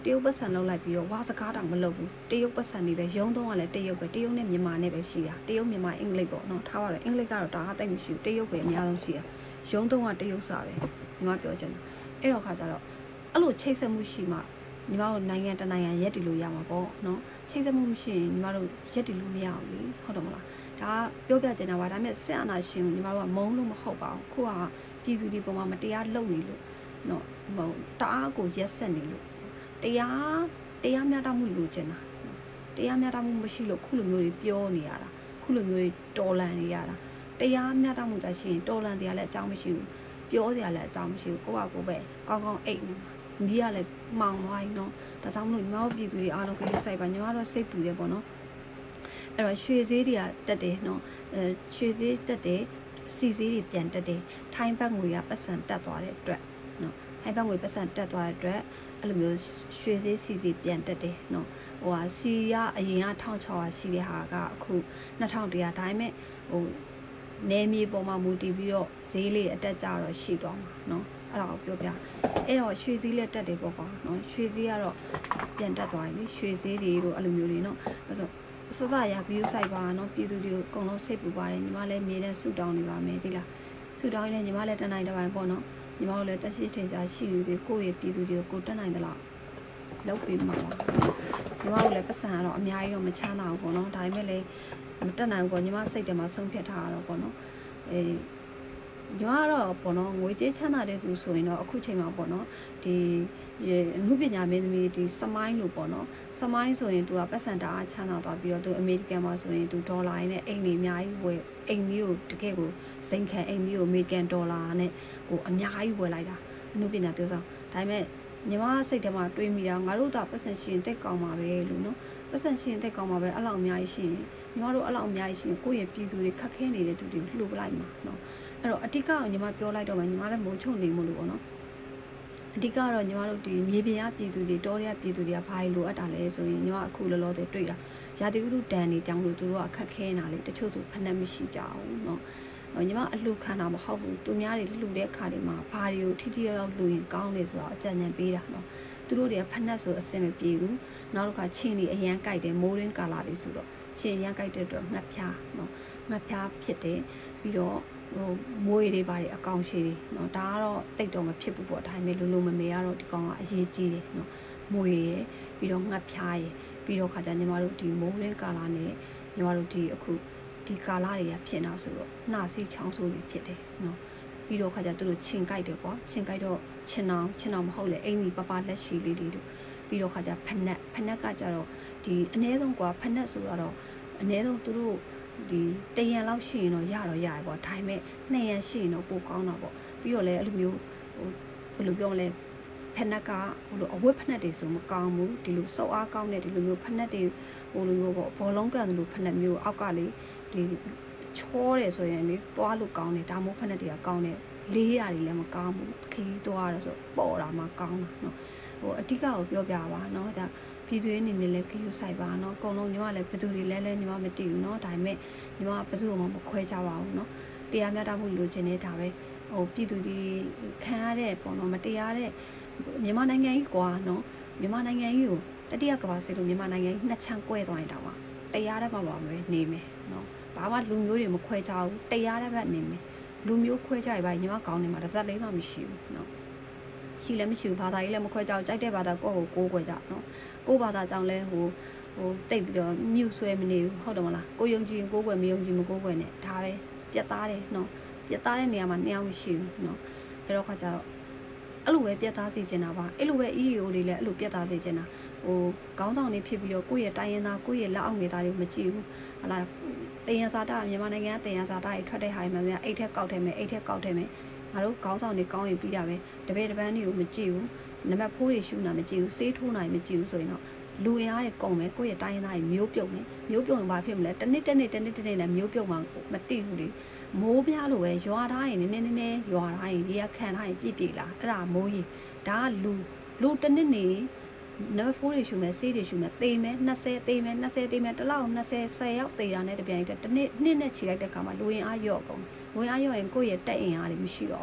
တရုတ်ပတ်စံလောက်လိုက်ပြီးတော့ဝါစကားတောင်မလုပ်ဘူးတရုတ်ပတ်စံနေပဲရုံးသုံးကလည်းတရုတ်ပဲတရုတ်နဲ့မြန်မာနဲ့ပဲရှိတာတရုတ်မြန်မာအင်္ဂလိပ်ပေါ့နော်ထားပါတော့အင်္ဂလိပ်ကတော့ဒါအသိမရှိဘူးတရုတ်ပဲအများဆုံးရှိတာရုံးသုံးကတရုတ်စာပဲညီမပြောချင်တာအဲ့တော့ခါကျတော့အဲ့လိုချိတ်ဆက်မှုရှိမှညီမတို့နိုင်ငံတနိုင်ငံရက်တည်လို့ရမှာပေါ့နော်ချိတ်ဆက်မှုမရှိရင်ညီမတို့ရက်တည်လို့မရအောင်လေဟုတ်တယ်မလားဒါပြောပြချင်တာပါဒါပေမဲ့စစ်အာဏာရှင်ကိုညီမတို့ကမုန်းလို့မဟုတ်ပါဘူးခုကပြည်သူတွေပေါ်မှာမတရားလုပ်နေလို့နော်မဟုတ်တအားကိုရက်ဆက်နေလို့တရားတရားမျှတမှုလိုချင်တာတရားမျှတမှုမရှိလို့ခုလိုမျိုးတွေပြောနေရတာခုလိုမျိုးတွေတော်လန်နေရတာတရားမျှတမှုသာရှိရင်တော်လန်တရားလည်းအကြောင်းမရှိဘူးပြောစရာလည်းအကြောင်းမရှိဘူးကိုယ့်ဟာကိုယ်ပဲကောင်းကောင်းအိတ်နေမီးရလည်းမှောင်သွားရင်နော်ဒါကြောင့်မလို့ညီမတို့ပြည်သူတွေအားလုံးကလေးစိုက်ပါညီမတို့စိတ်ပူတယ်ပေါ့နော်အဲ့တော့ရွှေဈေးတွေကတက်တယ်နော်အဲရွှေဈေးတက်တယ်စီဈေးတွေပြန်တက်တယ်ထိုင်းဘတ်ငွေကပတ်စံတက်သွားတဲ့အတွက်နော်ထိုင်းဘတ်ငွေပတ်စံတက်သွားတဲ့အတွက်အဲ့လိုမျိုးရွှေဈေးစီဈေးပြန်တက်တယ်နော်ဟိုဟာစီကအရင်ကတစ်ထောင်ခြောက်ရာရှိတဲ့ဟာကအခုနှစ်ထောင်တရာဒါပေမဲ့ဟိုနေမြေပေါ်မှာမူတည်ပြီးတော့ဈေးလေးအတက်ကြတော့ရှိသွားမှာနော်အဲ့ဒါကိုပြောပြအဲ့တော့ရွှေဈေးလက်တက်တယ်ပေါ့ကွာနော်ရွှေဈေးကတော့ပြန်တက်သွားပြီရွှေဈေးတွေတို့အဲ့လိုမျိုးတွေနော်အဲ့ဆိုစစရဗီယူဆိုင်ပါနော်ပြည်သူတွေကိုအကုန်လုံးစိတ်ပူပါတယ်ညီမလည်းမြေနဲ့ဆူတောင်းနေပါမယ်ဒီလားဆူတောင်းနေညီမလည်းတနိုင်တစ်ပိုင်းပေါ့နော်ညီမတို့လည်းတက်ရှိထင်ရှားရှိပြီးကိုယ့်ရဲ့ပြည်သူတွေကိုကိုတက်နိုင်သလားလုပ်ပြီးမှာပါညီမတို့လည်းပတ်စံကတော့အများကြီးတော့မချမ်းသာဘူးပေါ့နော်ဒါပေမဲ့လည်းမတက်နိုင်ဘူးပေါ့ညီမစိတ်ထဲမှာဆုံးဖြတ်ထားတာတော့ပေါ့နော်အဲညီမကတော့ပေါ့နော်ငွေကြေးချမ်းသာတဲ့သူဆိုရင်တော့အခုချိန်မှာပေါ့နော်ဒီအမှုပညာမင်းသမီးဒီစမိုင်းလို့ပေါ့နော်စမိုင်းဆိုရင်သူကပတ်စံတအားချမ်းသာသွားပြီးတော့သူအမေရိကန်မှာဆိုရင်သူဒေါ်လာရင်းနဲ့အိမ်ကြီးအများကြီးဝယ်အိမ်ကြီးကိုတကယ်ကိုစိန်ခံအိမ်ကြီးကိုအမေရိကန်ဒေါ်လာနဲ့ဟိုအများကြီးဝယ်လိုက်တာအမှုပညာသူဆောင်ဒါပေမဲ့ညီမစိတ်ထဲမှာတွေးမိတာငါတို့တော့ပတ်စံရှင်တက်ကောင်းပါပဲလို့နော်ပတ်စံရှင်တက်ကောင်းပါပဲအဲ့လောက်အများကြီးရှင်ညီမတို့အဲ့လောက်အများကြီးရှင်ကိုယ့်ရဲ့ပြည်သူတွေခက်ခဲနေတဲ့သူတွေလှုပ်လိုက်မှာနော်အဲ့တော့အတိတ်ကညီမပြောလိုက်တော့မှညီမလည်းမုံချုံနေမို့လို့ပေါ့နော်အဓိကတော့ညီမတို့ဒီမြေပြင်ရပြည်သူတွေတောရပြည်သူတွေကဘာလို့လိုအပ်တာလဲဆိုရင်ညီမအခုလောလောဆယ်တွေ့တာရာသီဥတုတန်နေကြောင်းလို့သူတို့ကအခက်ခဲနေတာလေတချို့ဆိုဖက်နှက်မရှိကြဘူးเนาะညီမအလှခံတာမဟုတ်ဘူးသူများတွေလှူတဲ့အခါတွေမှာဘာတွေကိုထိထိရောက်ရောက်လှူရင်ကောင်းတယ်ဆိုတော့အကြံဉာဏ်ပေးတာเนาะသူတို့တွေကဖက်နှက်ဆိုအဆင်မပြေဘူးနောက်တစ်ခါချင်းတွေအရန်ကြိုက်တယ်မိုးရင်းကာလာတွေဆိုတော့ချင်းရန်ကြိုက်တဲ့အတွက်ငှက်ဖျားเนาะငှက်ဖျားဖြစ်တယ်ပြီးတော့ဟိုမွေးတွေပါတယ်အကောင်ရှိတွေเนาะဒါကတော့တိတ်တော့မဖြစ်ဘူးပေါ့ဒါပေမဲ့လုံးလုံးမမေကတော့ဒီကောင်ကအရေးကြီးတယ်เนาะမွေရယ်ပြီးတော့ငှက်ဖျားရယ်ပြီးတော့ခါကျညီမတို့ဒီမိုးရင်းကာလာနဲ့ညီမတို့ဒီအခုဒီကာလာတွေကဖြစ်နေဆိုတော့နှာစီးချောင်းဆိုးတွေဖြစ်တယ်เนาะပြီးတော့ခါကျသူတို့ချင်ကြိုက်တယ်ကွာချင်ကြိုက်တော့ချင်အောင်ချင်အောင်မဟုတ်လေအင်ကြီးပပလက်ရှိလေးလေးတို့ပြီးတော့ခါကျဖနက်ဖနက်ကကျတော့ဒီအနည်းဆုံးကွာဖနက်ဆိုတော့အနည်းဆုံးသူတို့ဒီတရံလောက်ရှိရင်တော့ရတော့ရတယ်ပေါ့ဒါပေမဲ့နှစ်ရံရှိရင်တော့ပိုကောင်းတော့ပေါ့ပြီးတော့လည်းအဲ့လိုမျိုးဟိုဘယ်လိုပြောမလဲဖနက်ကဟိုလိုအဝတ်ဖနက်တွေဆိုမကောင်းဘူးဒီလိုစောက်အားကောင်းတဲ့ဒီလိုမျိုးဖနက်တွေဟိုလိုမျိုးပေါ့ဘောလုံးကန်လိုဖနက်မျိုးအောက်ကလေဒီချောတယ်ဆိုရင်လေသွားလို့ကောင်းတယ်ဒါမှမဟုတ်ဖနက်တွေကကောင်းတယ်လေးရာတွေလည်းမကောင်းဘူးခီးသွားတယ်ဆိုပေါ်တာမှကောင်းတာเนาะဟိုအဓိကကိုပြောပြပါเนาะဒါပြည်သူအနေနဲ့လည်းခီးဆိုင်ပါเนาะအကုန်လုံးညီမလည်းဘယ်သူတွေလဲလဲညီမမသိဘူးเนาะဒါပေမဲ့ညီမဘယ်သူမှမခွဲကြပါဘူးเนาะတရားမျှတမှုလိုချင်နေတာပဲဟိုပြည်သူတွေခံရတဲ့ပေါ့နော်မတရားတဲ့မြန်မာနိုင်ငံကြီးကွာနော်မြန်မာနိုင်ငံကြီးကိုတတိယကမ္ဘာစစ်လို့မြန်မာနိုင်ငံကြီးနှစ်ချမ်းကွဲသွားရင်တောင်မှတရားတဲ့ဘက်မှာပဲနေမယ်နော်ဘာမှလူမျိုးတွေမခွဲကြဘူးတရားတဲ့ဘက်နေမယ်လူမျိုးခွဲကြရပါညီမကောင်းနေမှာတစ်သက်လေးမှမရှိဘူးနော်ရှိလည်းမရှိဘူးဘာသာကြီးလည်းမခွဲကြဘူးကြိုက်တဲ့ဘာသာကိုယ့်ကိုကိုးခွဲကြနော်ကိုယ့်ဘာသာကြောင့်လဲဟိုဟိုတိတ်ပြီးတော့မြူဆွဲမနေဘူးဟုတ်တယ်မလားကိုယုံကြည်ရင်ကိုးခွဲမယုံကြည်မကိုးခွဲနဲ့ဒါပဲပြတ်သားတယ်နော်ပြတ်သားတဲ့နေရာမှာနှစ်ယောက်မရှိဘူးเนาะအဲ့တော့ခါကျတော့အဲ့လိုပဲပြတ်သားစေချင်တာပါအဲ့လိုပဲ E E O တွေလည်းအဲ့လိုပြတ်သားစေချင်တာဟိုခေါင်းဆောင်တွေဖြစ်ပြီးတော့ကိုယ့်ရဲ့တိုင်းရင်းသားကိုယ့်ရဲ့လက်အောက်နေတာတွေမကြည့်ဘူးဟလာတင်ရစာတာမြန်မာနိုင်ငံကတင်ရစာတာတွေထွက်တဲ့ဟာတွေမှများအိတ်ထက်ကောက်ထဲမယ်အိတ်ထက်ကောက်ထဲမယ်ငါတို့ခေါင်းဆောင်တွေကောင်းရင်ပြီးတာပဲတပည့်တပန်းတွေကိုမကြည့်ဘူးနံပါတ်ဖိုးတွေရှူနာမကြည့်ဘူးစေးထိုးနိုင်မကြည့်ဘူးဆိုရင်တော့လူရင်းအားတွေကုန်မယ်ကိုယ့်ရဲ့တိုင်းရင်းသားတွေမျိုးပြုတ်မယ်မျိုးပြုတ်ရင်ဘာဖြစ်မလဲတစ်နှစ်တစ်နှစ်တစ်နှစ်တစ်နှစ်နဲ့မျိုးပြုတ်မှမသိဘူးလေမိုးပြားလိုပဲရွာထားရင်နည်းနည်းနည်းနည်းရွာထားရင်ဒီကခံထားရင်ပြည့်ပြည့်လာအဲ့ဒါမိုးကြီးဒါကလူလူတစ်နှစ်နေနံပါတ်ဖိုးတွေရှူမယ်စေးတွေရှူမယ်သေမယ်နှစ်ဆယ်သေမယ်နှစ်ဆယ်သေမယ်တစ်လောက်နှစ်ဆယ်ဆယ်ရောက်သေတာနဲ့တပြိုင်တည်းတစ်နှစ်နှစ်နဲ့ခြေလိုက်တဲ့ခါမှာလူရင်အားရော့ကုန်လူရင်အားရော့ရင်ကိုယ့်ရဲ့တက်အင်အားတွေမရှိတော့ဒ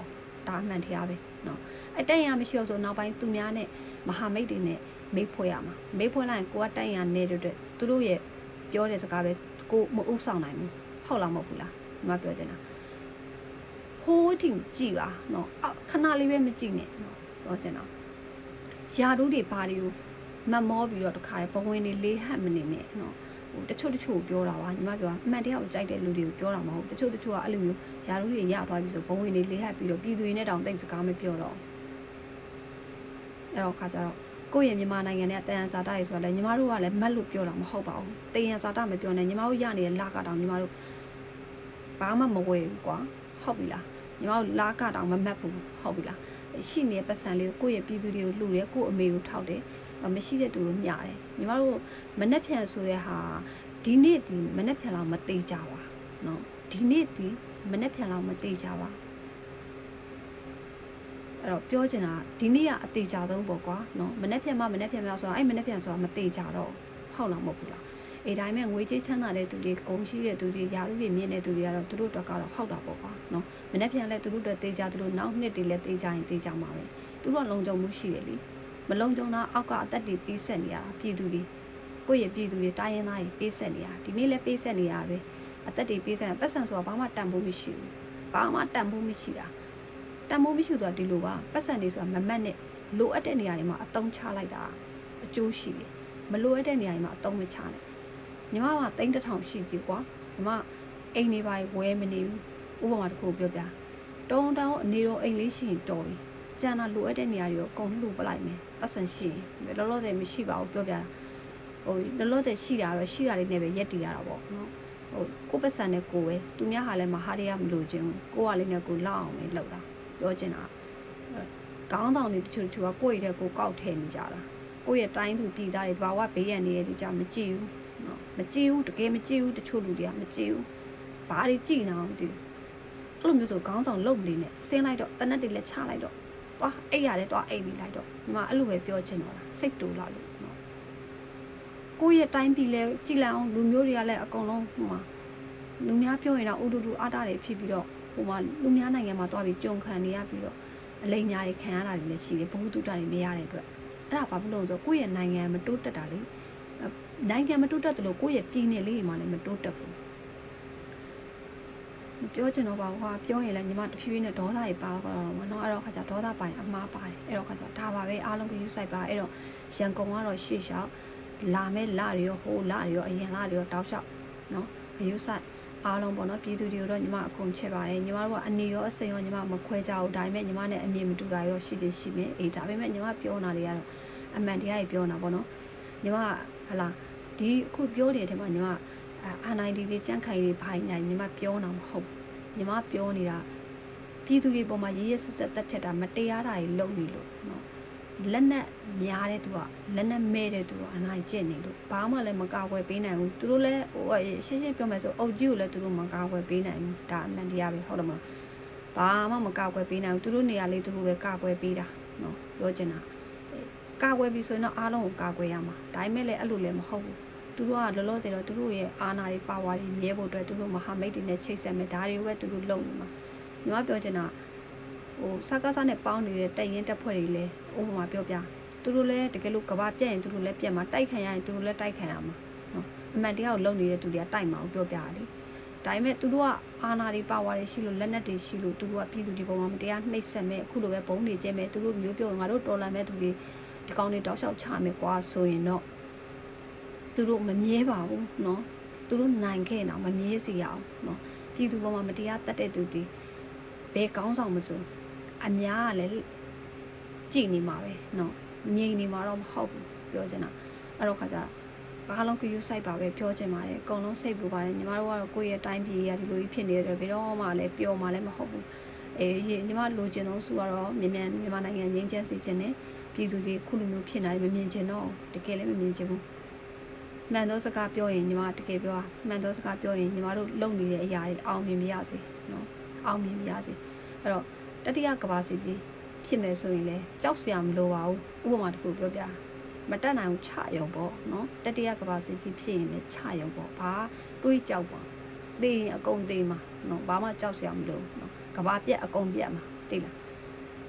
တာမှန်တရားပဲနော်အဲ့တိုင်ရမရှိတော့ဆိုနောက်ပိုင်းသူများနဲ့မဟာမိတ်တွေနဲ့မိတ်ဖွဲ့ရမှာမိတ်ဖွဲ့လိုက်ကိုကတိုင်ရနေတဲ့အတွက်သူတို့ရဲ့ပြောတဲ့စကားပဲကိုမဥဆောင်နိုင်ဘူးဟုတ်လားမဟုတ်ဘူးလားဒီမှာပြောချင်တာဟိုးထိကြည့်ပါနော်ခဏလေးပဲမကြည့်နဲ့နော်ပြောချင်တာယာတို့တွေဘာတွေကိုမတ်မောပြီးတော့တခါဘဝင်တွေလေးဟတ်မနေနဲ့နော်ဟိုတချို့တချို့ပြောတာပါညီမပြောအမှန်တရားကိုကြိုက်တဲ့လူတွေကိုပြောတာမဟုတ်တချို့တချို့ကအဲ့လိုမျိုးယာတို့တွေရသွားပြီဆိုဘဝင်တွေလေးဟတ်ပြီးတော့ပြည်သူတွေနဲ့တောင်တိတ်စကားမပြောတော့အဲ့တော့ခါကြတော့ကိုယ့်ရဲ့မြန်မာနိုင်ငံနဲ့တန်ရန်စာတရေဆိုတာလည်းညီမတို့ကလည်းမတ်လို့ပြောတာမဟုတ်ပါဘူးတန်ရန်စာတမပြောနဲ့ညီမတို့ရနေတဲ့လာကတောင်ညီမတို့ဘာမှမဝယ်ဘူးကွာဟုတ်ပြီလားညီမတို့လာကတောင်မမတ်ဘူးဟုတ်ပြီလားရှိနေတဲ့ပတ်စံလေးကိုကိုယ့်ရဲ့ပြည်သူတွေကိုလှူတယ်ကိုယ့်အမေကိုထောက်တယ်မရှိတဲ့သူတို့မျှတယ်ညီမတို့မနှက်ဖြန်ဆိုတဲ့ဟာဒီနေ့ဒီမနှက်ဖြန်လောက်မသေးကြပါနော်ဒီနေ့ဒီမနှက်ဖြန်လောက်မသေးကြပါအဲ့တော့ပြောချင်တာဒီနေ့ကအသေးကြဆုံးပေါ့ကွာနော်မနှက်ဖြန်မှမနှက်ဖြန်များဆိုတာအဲ့မနှက်ဖြန်ဆိုတာမသေးကြတော့ဟုတ်လားမဟုတ်ဘူးလားအဲ့ဒါမှငွေကြေးချမ်းသာတဲ့သူတွေဂုဏ်ရှိတဲ့သူတွေယာရုတွေမြင့်တဲ့သူတွေကတော့သူတို့တော့ကတော့ဟုတ်တာပေါ့ကွာနော်မနှက်ဖြန်လည်းသူတို့တော့သေးကြသူတို့နောက်နှစ်တွေလည်းသေးကြရင်သေးကြမှာပဲသူတို့ကလုံခြုံမှုရှိတယ်လေမလုံခြုံတာအောက်ကအသက်တွေပေးဆက်နေရပြည်သူတွေကိုယ့်ရဲ့ပြည်သူတွေတိုင်းရင်းသားတွေပေးဆက်နေရဒီနေ့လည်းပေးဆက်နေရပဲအသက်တွေပေးဆက်ပတ်စံဆိုတာဘာမှတန်ဖိုးမရှိဘူးဘာမှတန်ဖိုးမရှိတာတန်ဖိုးမရှိဆိုတာဒီလိုပါပတ်စံတွေဆိုတာမမတ်နဲ့လိုအပ်တဲ့နေရာတွေမှာအတုံးချလိုက်တာအကျိုးရှိတယ်မလိုအပ်တဲ့နေရာတွေမှာအတုံးမချနဲ့ညီမကတိန်းတစ်ထောင်ရှိကြည့်ကွာညီမအိမ်နေပါဝဲမနေဘူးဥပမာတစ်ခုပြောပြတုံးတောင်းအနေတော့အိမ်လေးရှိရင်တော်ပြီကျန်တာလိုအပ်တဲ့နေရာတွေကိုအကုန်လှုပ်ပလိုက်မယ်ပတ်စံရှိရင်လောလောဆယ်မရှိပါဘူးပြောပြတာဟိုလောလောဆယ်ရှိတာတော့ရှိတာလေးနဲ့ပဲရက်တည်ရတာပေါ့နော်ဟိုကိုပတ်စံနဲ့ကိုပဲသူများဟာလည်းမဟာရရမလို့ခြင်းကိုကလေးနဲ့ကိုလောက်အောင်ပဲလောက်တာပြောချင်တာကောင်းဆောင်တွေတချို့တချို့ကကိုယ့်ရဲ့ကိုကောက်ထဲနေကြတာကိုယ့်ရဲ့တိုင်းသူပြည်သားတွေတဘာဝဘေးရန်နေရတဲ့ကြမကြည့်ဘူးနော်မကြည့်ဘူးတကယ်မကြည့်ဘူးတချို့လူတွေကမကြည့်ဘူးဘာတွေကြည့်နေအောင်ဒီအဲ့လိုမျိုးဆိုခေါင်းဆောင်လုံနေနဲ့ဆင်းလိုက်တော့တနက်တွေလည်းချလိုက်တော့သွားအိတ်ရတယ်သွားအိတ်ပြီးလိုက်တော့ဒီမှာအဲ့လိုပဲပြောချင်တော့လားစိတ်တူလာလို့နော်ကိုယ့်ရဲ့တိုင်းပြည်လဲကြည်လန့်အောင်လူမျိုးတွေကလည်းအကုန်လုံးဟိုမှာလူများပြောရင်တော့ဥတူတူအားတာတွေဖြစ်ပြီးတော့ဟိုမှာလူများနိုင်ငံမှာသွားပြီးကြုံခံနေရပြီးတော့အလိမ်ညာတွေခံရတာတွေလည်းရှိတယ်ဘုဟုတုတ္တတွေမရတဲ့အတွက်အဲ့ဒါဘာဖြစ်လို့လဲဆိုတော့ကိုယ့်ရဲ့နိုင်ငံမတိုးတက်တာလေနိုင်ငံမတိုးတက်တယ်လို့ကိုယ့်ရဲ့ပြည်နယ်လေးတွေမှာလည်းမတိုးတက်ဘူးမပြောချင်တော့ပါဘူးဟာပြောရင်လည်းညီမတဖြည်းဖြည်းနဲ့ဒေါသတွေပါတော့မနော်အဲ့တော့ခါကျဒေါသပိုင်အမှားပါတယ်အဲ့တော့ခါကျဒါပါပဲအားလုံးကယူဆိုင်ပါအဲ့တော့ရန်ကုန်ကတော့ရှေ့လျှောက်လာမဲ့လာတွေရောဟိုလာတွေရောအရင်လာတွေရောတောက်လျှောက်နော်ယူဆိုင်အားလုံးပေါ့နော်ပြည်သူတွေတော့ညီမအကုန်ချက်ပါတယ်ညီမတို့ကအနေရောအစိမ်ရောညီမမခွဲကြဘူးဒါပေမဲ့ညီမနဲ့အမြင်မတူတာရောရှိချင်းရှိမယ်အေးဒါပေမဲ့ညီမပြောနေတာတွေကတော့အမှန်တရားကြီးပြောနေတာပေါ့နော်ညီမဟလာဒီအခုပြောနေတဲ့ထဲမှာညီမအာနိုင်ဒီတွေကြန့်ခိုင်တွေဖိုင်နိုင်ညီမပြောနေတာမဟုတ်ညီမပြောနေတာပြည်သူတွေပေါ်မှာရေးရဆက်ဆက်တက်ဖြတ်တာမတရားတာတွေလုပ်နေလို့နော်လက်နဲ့များတဲ့သူကလက်နဲ့မဲတဲ့သူကအနိုင်ကျင့်နေလို့ဘာမှလည်းမကာကွယ်ပေးနိုင်ဘူးသူတို့လည်းဟိုရှင်းရှင်းပြောမယ်ဆိုအုပ်ကြီးကိုလည်းသူတို့မကာကွယ်ပေးနိုင်ဘူးဒါအမှန်တရားပဲဟုတ်တယ်မလားဘာမှမကာကွယ်ပေးနိုင်ဘူးသူတို့နေရာလေးသူတို့ပဲကာကွယ်ပေးတာနော်ပြောချင်တာကာကွယ်ပြီးဆိုရင်တော့အားလုံးကိုကာကွယ်ရမှာဒါပေမဲ့လည်းအဲ့လိုလည်းမဟုတ်ဘူးသူတို့ကလောလောဆယ်တော့သူတို့ရဲ့အာဏာတွေပါဝါတွေမြဲဖို့အတွက်သူတို့မဟာမိတ်တွေနဲ့ချိတ်ဆက်မယ်ဒါတွေကိုပဲသူတို့လုပ်နေမှာညီမပြောချင်တာဟိုစကားစားနဲ့ပေါင်းနေတဲ့တိုက်ရင်တက်ဖွဲ့တွေလည်းဥပမာပြောပြသူတို့လည်းတကယ်လို့ကဘာပြက်ရင်သူတို့လည်းပြက်မှာတိုက်ခံရရင်သူတို့လည်းတိုက်ခံရမှာနော်အမှန်တရားကိုလုပ်နေတဲ့သူတွေကတိုက်မှာကိုပြောပြရတယ်ဒါပေမဲ့သူတို့ကအာဏာတွေပါဝါတွေရှိလို့လက်နက်တွေရှိလို့သူတို့ကပြည်သူတွေပေါ်မှာမတရားနှိပ်စက်မဲ့အခုလိုပဲဘုံတွေကျဲမဲ့သူတို့မျိုးပြောငါတို့တော်လန်မဲ့သူတွေဒီကောင်းတွေတောက်လျှောက်ချမယ်ကွာဆိုရင်တော့သူတို့မမြဲပါဘူးနော်သူတို့နိုင်ခဲ့တော့မမြဲစီရအောင်နော်ပြည်သူပေါ်မှာမတရားတတ်တဲ့သူတွေဘယ်ကောင်းဆောင်မစိုးအများကလည်းကြည်နေမှာပဲနော်ငြိမ်နေမှာတော့မဟုတ်ဘူးပြောချင်တာအဲ့တော့ခါကျအားလုံးကယူဆိုင်ပါပဲပြောချင်ပါတယ်အကုန်လုံးစိတ်ပူပါတယ်ညီမတို့ကတော့ကိုယ့်ရဲ့တိုင်းပြည်ရဒီလိုကြီးဖြစ်နေတယ်ဘယ်တော့မှလည်းပျော်မှလည်းမဟုတ်ဘူးအေးညီမလိုချင်တော့စုကတော့မြန်မြန်မြန်မာနိုင်ငံငြိမ်းချမ်းစေချင်တယ်ပြည်သူတွေခုလိုမျိုးဖြစ်နေတယ်မမြင်ချင်တော့တကယ်လည်းမမြင်ချင်ဘူးမှန်သောစကားပြောရင်ညီမတကယ်ပြောမှန်သောစကားပြောရင်ညီမတို့လုပ်နေတဲ့အရာတွေအောင်မြင်မရစေနော်အောင်မြင်မရစေအဲ့တော့တတိယကဘာစီကြီးဖြစ်မယ်ဆိုရင်လည်းကြောက်စရာမလိုပါဘူးဥပမာတစ်ခုပြောပြမတက်နိုင်ဘူးချရုံပေါ့နော်တတိယကဘာစီကြီးဖြစ်ရင်လည်းချရုံပေါ့ဘာတွေးကြောက်ပါသိရင်အကုန်သိမှာနော်ဘာမှကြောက်စရာမလိုနော်ကဘာပြက်အကုန်ပြက်မှာသိလား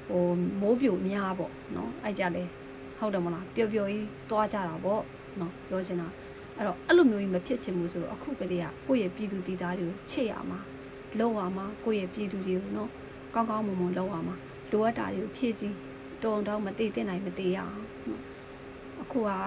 ဟိုမိုးပြိုများပေါ့နော်အဲ့ကြလေဟုတ်တယ်မလားပျော်ပျော်ကြီးသွားကြတာပေါ့နော်ပြောချင်တာအဲ့တော့အဲ့လိုမျိုးကြီးမဖြစ်ချင်ဘူးဆိုအခုကတည်းကကိုယ့်ရဲ့ပြည်သူပြည်သားတွေကိုချစ်ရမှာလုပ်ရမှာကိုယ့်ရဲ့ပြည်သူတွေကိုနော်ကောင်းကောင်းမွန်မွန်လုပ်ရမှာလိုအပ်တာတွေကိုဖြည့်ဆည်းတုံတော့မသိတဲ့နိုင်မသိရအောင်နော်အခုက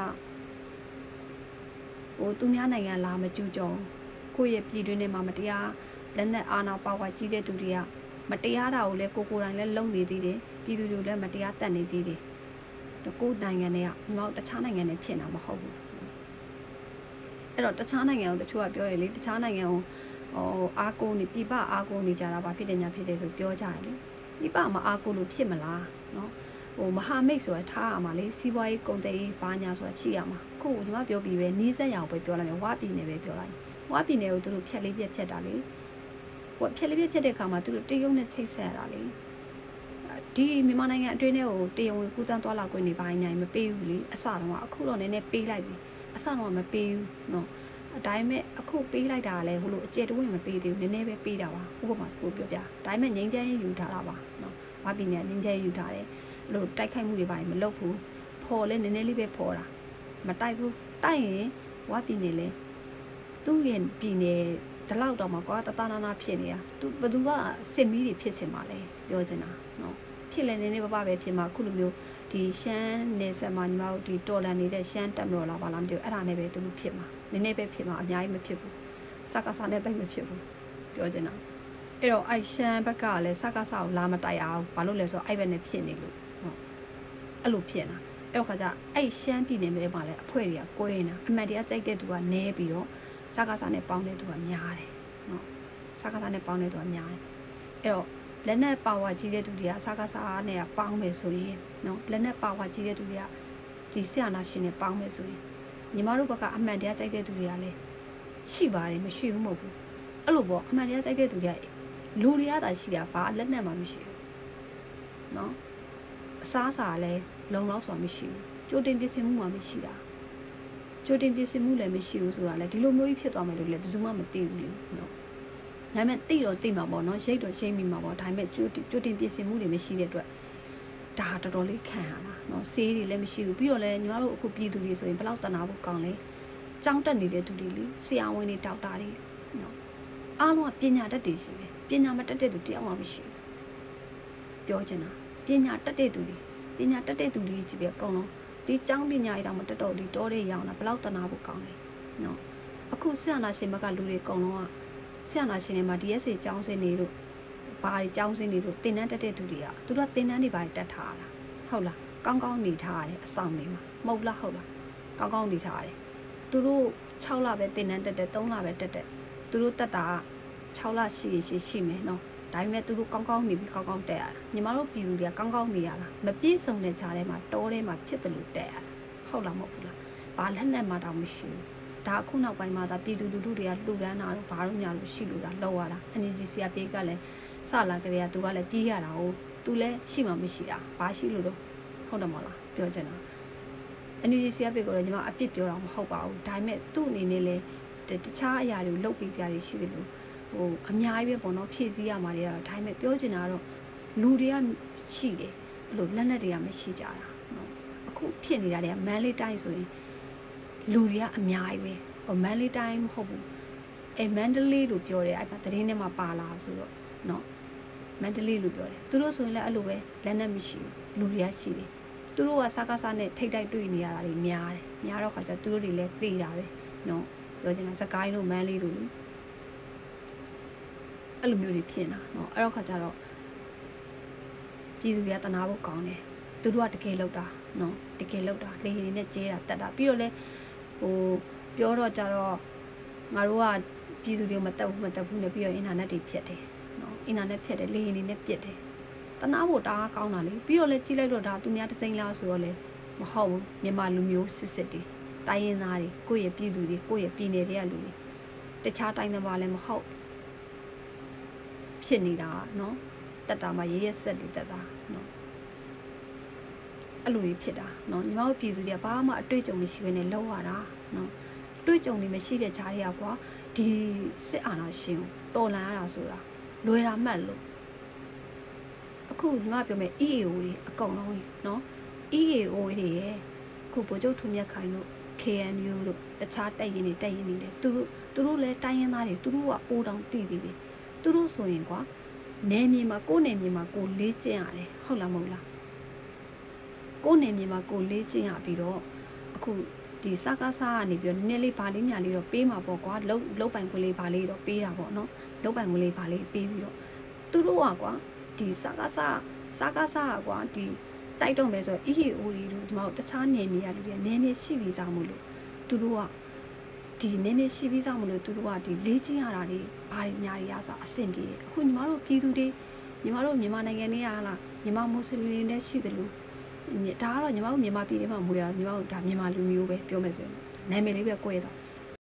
ဟိုသူများနိုင်ငံလာမကြူကြုံကိုယ့်ရဲ့ပြည်တွင်းထဲမှာမတရားလက်နက်အာဏာပါဝါကြီးတဲ့သူတွေကမတရားတာကိုလည်းကိုကိုယ်တိုင်လည်းလုံနေသေးတယ်ပြည်သူတွေလည်းမတရားတတ်နေသေးတယ်ကိုယ်နိုင်ငံတွေကဒီမှာတခြားနိုင်ငံတွေဖြစ်နေတာမဟုတ်ဘူးအဲ့တော့တခြားနိုင်ငံကိုတချို့ကပြောတယ်လေတခြားနိုင်ငံကိုဟိုအားကိုးနေပြပအားကိုးနေကြတာပါဖြစ်တယ်ညာဖြစ်တယ်ဆိုပြောကြတယ်လေပြပမအားကိုးလို့ဖြစ်မလားနော်ဟိုမဟာမိတ်ဆိုတာထားရမှာလေစီးပွားရေးကုန်တယ်ဘာညာဆိုတာရှိရမှာခုဒီမှာပြောပြီးပဲနီးစက်ရအောင်ပဲပြောလိုက်မယ်ဝါပြည်နယ်ပဲပြောလိုက်ဝါပြည်နယ်ကိုသူတို့ဖြက်လေးပြက်ဖြက်တာလေဟိုဖြက်လေးပြက်ဖြက်တဲ့အခါမှာသူတို့တရုတ်နဲ့ချိတ်ဆက်ရတာလေဒီမြန်မာနိုင်ငံအတွင်းထဲကိုတရုံဝင်ကူးတန်းသွားလာခွင့်နေပိုင်းနိုင်မပေးဘူးလေအစတော့ကအခုတော့နည်းနည်းပေးလိုက်ပြီအစတော့မပေးဘူးနော်အတိုင်းမဲ့အခုပေးလိုက်တာလည်းဟိုလိုအကျယ်တဝင့်မပေးသေးဘူးနည်းနည်းပဲပေးတာပါဥပမာကိုပြောပြဒါပေမဲ့ငိမ့်ချမ်းရေးယူထားတာပါနော်ဝါပြည်နယ်ငိမ့်ချမ်းရေးယူထားတယ်အဲ့လိုတိုက်ခိုက်မှုတွေပိုင်းမလုပ်ဘူးဖော်လဲနည်းနည်းလေးပဲဖော်တာမတိုက်ဘူးတိုက်ရင်ဝါပြည်နယ်လဲသူ့ရဲ့ပြည်နယ်ဒီလောက်တော့မှကွာတတနာနာဖြစ်နေတာသူဘသူကစစ်မီးတွေဖြစ်စင်ပါလေပြောချင်တာနော်ဖြစ်လဲနေနေပပပဲဖြစ်မှာခုလိုမျိုးဒီရှမ်းနေဆက်မှာညီမတို့ဒီတော်လန်နေတဲ့ရှမ်းတက်မတော်လာပါလားမသိဘူးအဲ့ဒါနဲ့ပဲသူတို့ဖြစ်မှာနည်းနည်းပဲဖြစ်မှာအများကြီးမဖြစ်ဘူးစကားစားနဲ့တိတ်မဖြစ်ဘူးပြောချင်တာအဲ့တော့အဲ့ရှမ်းဘက်ကလည်းစကားစားကိုလာမတိုက်အောင်ဘာလို့လဲဆိုတော့အဲ့ဘက်နဲ့ဖြစ်နေလို့နော်အဲ့လိုဖြစ်နေတာအဲ့တော့ခါကျအဲ့ရှမ်းပြည်နယ်မှာလည်းအဖွဲ့တွေကကိုယ်နေတာအမှန်တရားကြိုက်တဲ့သူကနဲပြီးတော့စကားစားနဲ့ပေါင်းတဲ့သူကများတယ်နော်စကားစားနဲ့ပေါင်းတဲ့သူကများတယ်အဲ့တော့လက်နက်ပါဝါကြီးတဲ့သူတွေကစကားစားနဲ့ပေါင်းမယ်ဆိုရင်နော်လက်နက်ပါဝါကြီးတဲ့သူတွေကဒီဆရာနာရှင်နဲ့ပေါင်းမယ်ဆိုရင်ညီမတို့ဘက်ကအမှန်တရားကြိုက်တဲ့သူတွေကလည်းရှိပါတယ်မရှိဘူးမဟုတ်ဘူးအဲ့လိုပေါ့အမှန်တရားကြိုက်တဲ့သူတွေကလူတွေကသာရှိတာဘာလက်နက်မှမရှိဘူးနော်အစားအစာလည်းလုံလောက်စွာမရှိဘူးကြိုတင်ပြင်ဆင်မှုမှမရှိတာကြိုတင်ပြင်ဆင်မှုလည်းမရှိဘူးဆိုတာလေဒီလိုမျိုးကြီးဖြစ်သွားမယ်လို့လည်းဘယ်သူမှမသိဘူးလေနော်ဒါပေမဲ့သိတော့သိမှာပေါ့နော်ရိတ်တော့ရှိမိမှာပေါ့ဒါပေမဲ့ကြိုကြိုတင်ပြင်ဆင်မှုတွေမရှိတဲ့အတွက်ဒါတော်တော်လေးခံရတာနော်ဆေးတွေလည်းမရှိဘူးပြီးတော့လည်းညီမတို့အခုပြည်သူတွေဆိုရင်ဘယ်လောက်တနာဖို့ကောင်းလဲကြောင်းတက်နေတဲ့သူတွေလေဆရာဝန်တွေဒေါက်တာတွေနော်အားလုံးကပညာတတ်တွေရှိတယ်ပညာမတတ်တဲ့သူတယောက်မှမရှိဘူးပြောချင်တာပညာတတ်တဲ့သူတွေပညာတတ်တဲ့သူတွေကြီးပဲအကုန်လုံးဒီကျောင်းပညာရေးတော့မတတ်တော့ဒီတောတဲ့ရောင်တာဘယ်လောက်တနာဖို့ကောင်းလဲနော်အခုဆရာနာရှင်ဘက်ကလူတွေအကုန်လုံးကဆရာနာရှင်တွေမှာ ဒီ အက်စ် အေ ကျောင်းစင်းတွေတို့ဘာတွေကျောင်းစင်းတွေတို့သင်တန်းတက်တဲ့သူတွေကသူတို့သင်တန်းတွေဘာတွေတက်ထားတာဟုတ်လားကောင်းကောင်းနေထားရတယ်အဆောင်တွေမှာမဟုတ်လားဟုတ်လားကောင်းကောင်းနေထားရတယ်သူတို့၆လပဲသင်တန်းတက်တယ်၃လပဲတက်တယ်သူတို့တက်တာ၆လရှိရှိရှိမယ်နော်ဒါပေမဲ့သူတို့ကောင်းကောင်းနေပြီးကောင်းကောင်းတက်ရတာညီမတို့ပြည်သူတွေကကောင်းကောင်းနေရတာမပြည့်စုံတဲ့ခြားထဲမှာတောထဲမှာဖြစ်တယ်လို့တက်ရတာဟုတ်လားမဟုတ်ဘူးလားဘာလက်နဲ့မှတော့မရှိဘူးဒါအခုနောက်ပိုင်းမှာဒါပြည်သူလူထုတွေကလှူဒန်းတာတော့ဘာလို့ညာလို့ရှိလို့ဒါလောက်ရတာ အန် ဂျီ စီ ကပြေးကလည်းစလာကြတဲ့ကသူကလည်းပြေးရတာဟုတ်သူလည်းရှိမှမရှိတာဘာရှိလို့တော့ဟုတ်တယ်မလားပြောချင်တာ အန် ဂျီ စီ ကပြေးကိုလည်းညီမအပြစ်ပြောတာမဟုတ်ပါဘူးဒါပေမဲ့သူ့အနေနဲ့လည်းတခြားအရာတွေလုပ်ပေးကြရရှိတယ်လို့ဟိုအများကြီးပဲပေါ့နော်ဖြည့်ဆည်းရမှာတွေကတော့ဒါပေမဲ့ပြောချင်တာကတော့လူတွေကရှိတယ်အဲ့လိုလက်နက်တွေကမရှိကြတာနော်အခုဖြစ်နေတာတွေကမန်လေးတိုင်းဆိုရင်လူတွေကအများကြီးပဲဟိုမန်လေးတိုင်းမဟုတ်ဘူးအဲမန္တလေးလို့ပြောတယ်အဲ့ဒါသတင်းထဲမှာပါလာဆိုတော့နော်မန္တလေးလို့ပြောတယ်သူတို့ဆိုရင်လည်းအဲ့လိုပဲလက်နက်မရှိဘူးလူတွေကရှိတယ်သူတို့ကစားကားစားနဲ့ထိတ်တိုက်တွေ့နေရတာတွေများတယ်များတော့ခါကျသူတို့တွေလည်းသိတာပဲနော်ပြောချင်တာစကိုင်းတို့မန်းလေးတို့အဲ့လိုမျိုးတွေဖြစ်နေတာနော်အဲ့တော့ခါကျတော့ပြည်သူတွေကတနာဖို့ကောင်းတယ်သူတို့ကတကယ်လောက်တာနော်တကယ်လောက်တာလေရင်နဲ့ကျဲတာတက်တာပြီးတော့လဲဟိုပြောတော့ကြတော့ငါတို့ကပြည်သူတွေမတက်ဘူးမတက်ဘူးနဲ့ပြီးတော့အင်တာနက်တွေဖြတ်တယ်နော်အင်တာနက်ဖြတ်တယ်လေရင်တွေနဲ့ပြစ်တယ်တနာဖို့တအားကောင်းတာလေပြီးတော့လဲကြည့်လိုက်တော့ဒါသူများတစ်စိမ့်လားဆိုတော့လဲမဟုတ်ဘူးမြန်မာလူမျိုးစစ်စစ်တွေတိုင်းရင်းသားတွေကိုယ့်ရဲ့ပြည်သူတွေကိုယ့်ရဲ့ပြည်နယ်တွေကလူတွေတခြားတိုင်းသမားလည်းမဟုတ်ဖြစ်နေတာနော်တက်တာမှရေးရဆက်တွေတက်တာနော်အဲ့လိုကြီးဖြစ်တာနော်ညီမတို့ပြည်သူတွေကဘာမှအတွေ့အကြုံမရှိဘဲနဲ့လောက်ရတာနော်အတွေ့အကြုံတွေမရှိတဲ့ခြားတွေကကွာဒီစစ်အာဏာရှင်ကိုတော်လှန်ရတာဆိုတာလွယ်တာမှတ်လို့အခုညီမပြောမယ် E A O တွေအကုန်လုံးနော် E A O တွေရဲ့အခုဗိုလ်ချုပ်ထွန်းမြတ်ခိုင်တို့ K N U တို့တခြားတိုက်ရင်တွေတိုက်ရင်တွေလေသူတို့သူတို့လည်းတိုင်းရင်းသားတွေသူတို့ကအိုးတောင်တည်တည်တယ်သူတို့ဆိုရင်ကွာနယ်မြေမှာကိုယ်နယ်မြေမှာကိုလေးကျင့်ရတယ်ဟုတ်လားမဟုတ်လားကိုယ်နယ်မြေမှာကိုလေးကျင့်ရပြီးတော့အခုဒီစကားစားကနေပြီးတော့နည်းလေးဗာလေးညာလေးတော့ပေးမှာပေါ့ကွာလုံးလုံးပိုင်ခွင့်လေးဗာလေးတော့ပေးတာပေါ့နော်လုံးပိုင်ခွင့်လေးဗာလေးပေးပြီးတော့သူတို့ကကွာဒီစကားစားစကားစားကွာဒီတိုက်တော့မယ်ဆို E A O တွေတို့ဒီမှာတခြားနယ်မြေရလူတွေနယ်မြေရှိပြီးစားမို့လို့သူတို့ကဒီနယ်မြေရှိပြီးစားမို့လို့သူတို့ကဒီလေးကျင်းရတာတွေဘာတွေညာတွေရစားအဆင်ပြေတယ်အခုညီမတို့ပြည်သူတွေညီမတို့မြန်မာနိုင်ငံထဲကလားညီမမွတ်စလင်တွေနဲ့ရှိတယ်လို့ဒါကတော့ညီမတို့မြန်မာပြည်ထဲမှာမွေးရညီမတို့ဒါမြန်မာလူမျိုးပဲပြောမယ်ဆိုရင်နာမည်လေးပဲ꿰တော့